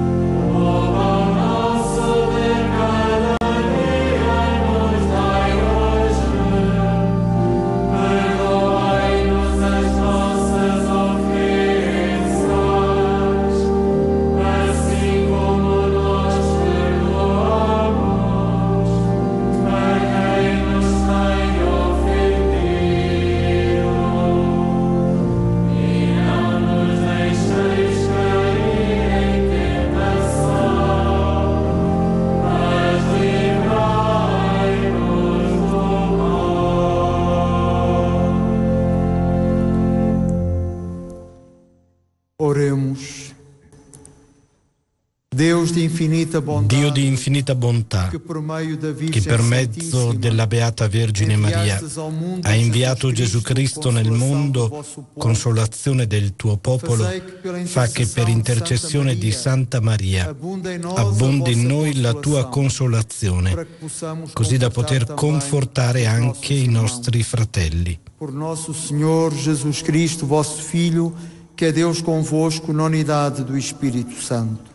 Deus di infinita bontà, Dio di infinita bontà, che per meio da che per mezzo della Beata Vergine Maria ha inviato Gesù Cristo nel mondo, consolazione del tuo popolo, fa che per intercessione di Santa Maria abbondi in noi la tua consolazione, così da poter confortare anche i nostri fratelli. Por nosso Senhor Jesus Cristo, vosso Filho, que é Deus convosco na unidade do Espírito Santo.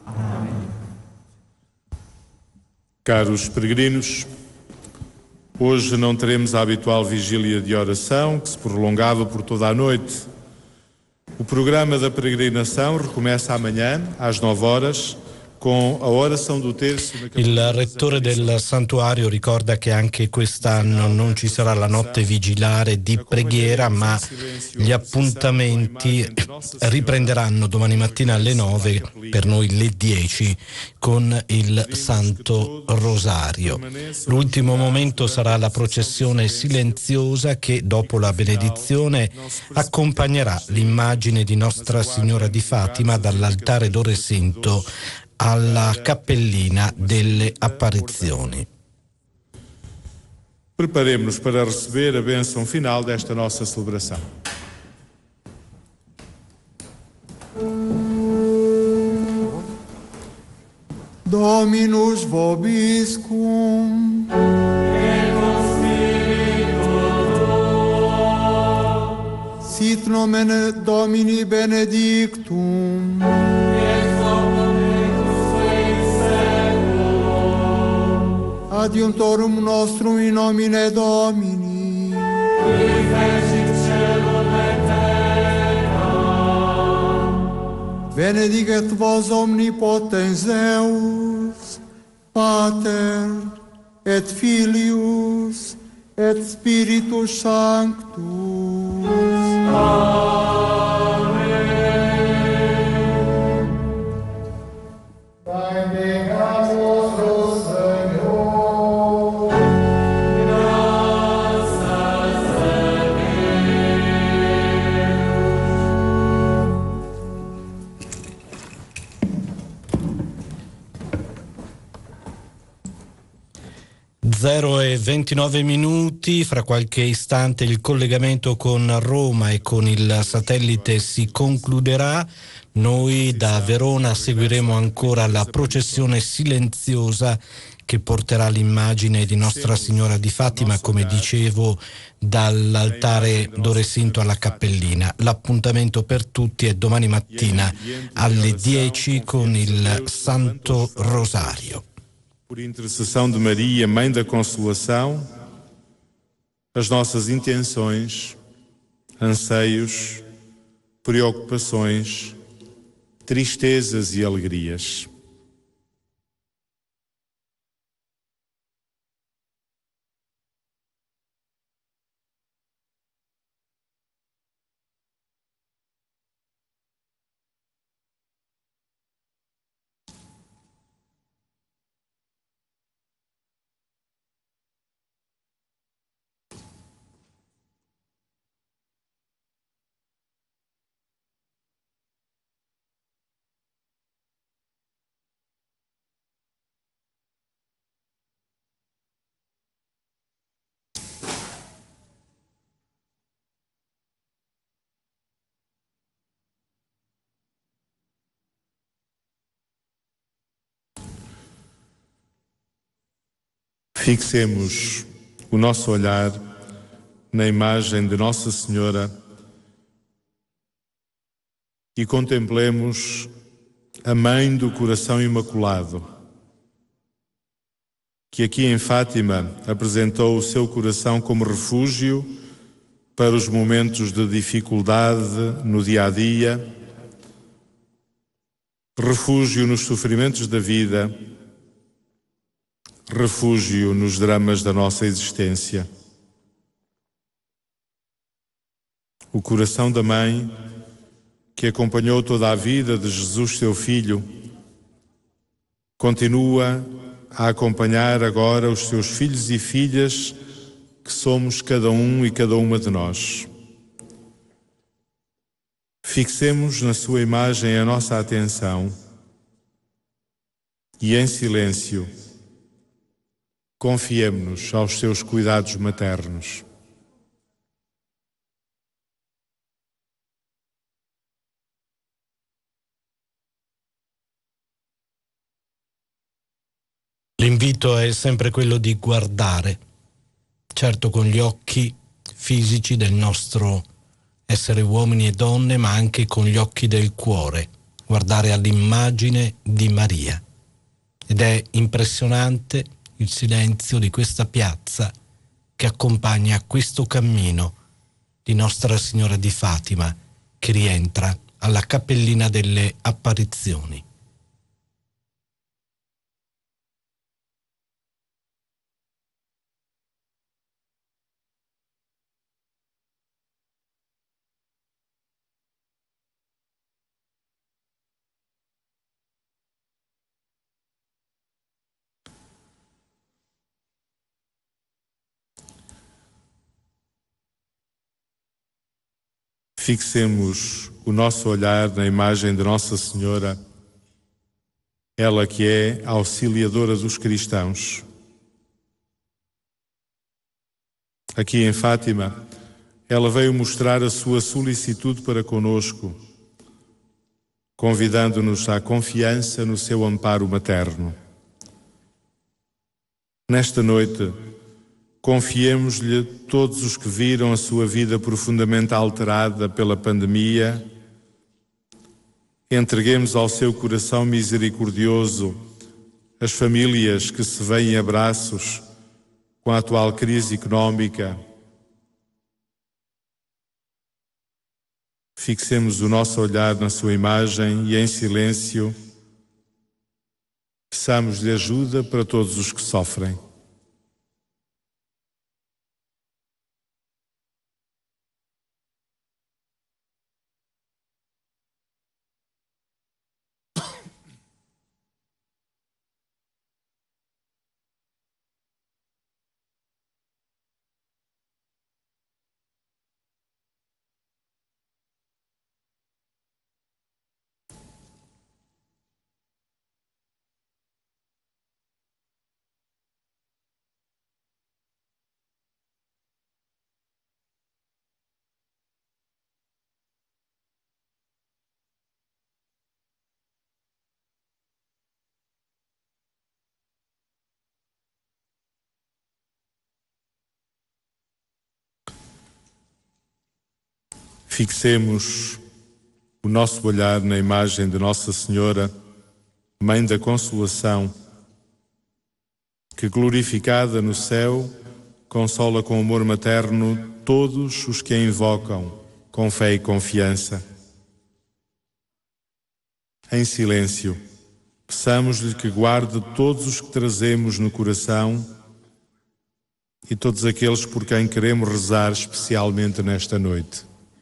Caros peregrinos, hoje não teremos a habitual vigília de oração, que se prolongava por toda a noite. O programa da peregrinação recomeça amanhã, às nove horas, con a oração do terço. Il rettore del santuario ricorda che anche quest'anno non ci sarà la notte vigilare di preghiera, ma gli appuntamenti riprenderanno domani mattina alle nove, per noi le dieci, con il Santo Rosario. L'ultimo momento sarà la processione silenziosa che, dopo la benedizione, accompagnerà l'immagine di Nostra Signora di Fatima dall'altare d'Oresinto alla Cappellina delle Apparizioni. Preparemos-nos para receber a bênção final desta nossa celebração. Dominus vobiscum. Et con spiritu tuo. Sit nomen Domini benedictum. Adiuntorum nostrum in nomine Domini. Qui fecit caelum et terra. Benedicat vos omnipotens Deus, Pater, et Filius, et Spiritus Sanctus. Amen. zero e ventinove minuti, fra qualche istante il collegamento con Roma e con il satellite si concluderà. Noi da Verona seguiremo ancora la processione silenziosa che porterà l'immagine di Nostra Signora di Fatima, come dicevo, dall'altare d'Oresinto alla Cappellina. L'appuntamento per tutti è domani mattina alle dieci con il Santo Rosario. Por intercessão de Maria, Mãe da Consolação, as nossas intenções, anseios, preocupações, tristezas e alegrias. Fixemos o nosso olhar na imagem de Nossa Senhora e contemplemos a Mãe do Coração Imaculado, que aqui em Fátima apresentou o seu coração como refúgio para os momentos de dificuldade no dia a dia, refúgio nos sofrimentos da vida, refúgio nos dramas da nossa existência. O coração da Mãe, que acompanhou toda a vida de Jesus, seu Filho, continua a acompanhar agora os seus filhos e filhas, que somos cada um e cada uma de nós. Fixemos na sua imagem a nossa atenção e em silêncio confiemo-nos aos seus cuidados maternos. L'invito è sempre quello di guardare, certo con gli occhi fisici del nostro essere uomini e donne, ma anche con gli occhi del cuore, guardare all'immagine di Maria. Ed è impressionante il silenzio di questa piazza che accompagna questo cammino di Nostra Signora di Fatima che rientra alla Cappellina delle Apparizioni. Fixemos o nosso olhar na imagem de Nossa Senhora, ela que é auxiliadora dos cristãos. Aqui em Fátima, ela veio mostrar a sua solicitude para conosco, convidando-nos à confiança no seu amparo materno. Nesta noite, confiemos-lhe todos os que viram a sua vida profundamente alterada pela pandemia. Entreguemos ao seu coração misericordioso as famílias que se veem em abraços com a atual crise económica. Fixemos o nosso olhar na sua imagem e em silêncio peçamos-lhe ajuda para todos os que sofrem. Fixemos o nosso olhar na imagem de Nossa Senhora, Mãe da Consolação, que glorificada no céu, consola com amor materno todos os que a invocam com fé e confiança. Em silêncio, peçamos-lhe que guarde todos os que trazemos no coração e todos aqueles por quem queremos rezar especialmente nesta noite.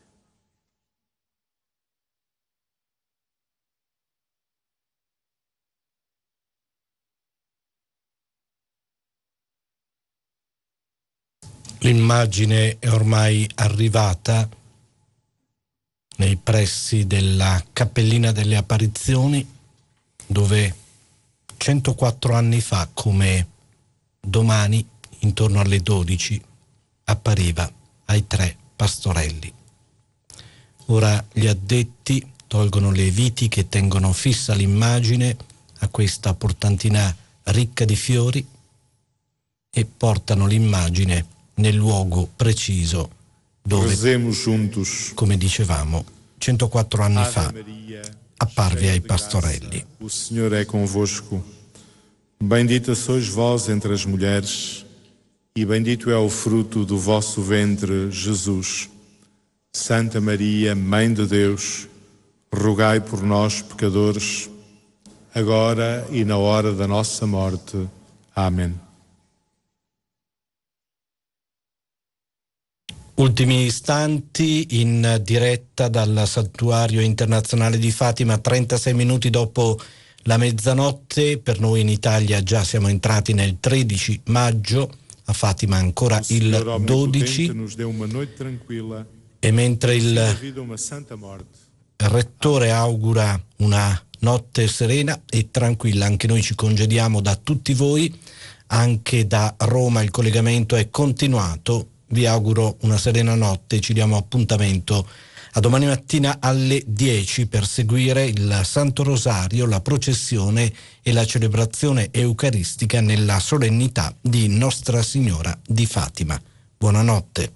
L'immagine è ormai arrivata nei pressi della Cappellina delle Apparizioni, dove centoquattro anni fa, come domani, intorno alle dodici, appariva ai tre pastorelli. Ora gli addetti tolgono le viti che tengono fissa l'immagine a questa portantina ricca di fiori e portano l'immagine nel luogo preciso dove, come dicevamo, centoquattro anni fa apparve ai pastorelli. O Senhor é convosco. Bendita sois vós entre as mulheres, e bendito é o fruto do vosso ventre, Jesus. Santa Maria, Mãe de Deus, rogai por nós, pecadores, agora e na hora da nossa morte. Amém. Ultimi istanti in diretta dal Santuario Internazionale di Fatima, trentasei minuti dopo la mezzanotte. Per noi in Italia già siamo entrati nel tredici maggio, a Fatima ancora il dodici, e mentre il rettore augura una notte serena e tranquilla. Anche noi ci congediamo da tutti voi, anche da Roma il collegamento è continuato. Vi auguro una serena notte, ci diamo appuntamento a domani mattina alle dieci per seguire il Santo Rosario, la processione e la celebrazione eucaristica nella solennità di Nostra Signora di Fatima. Buonanotte.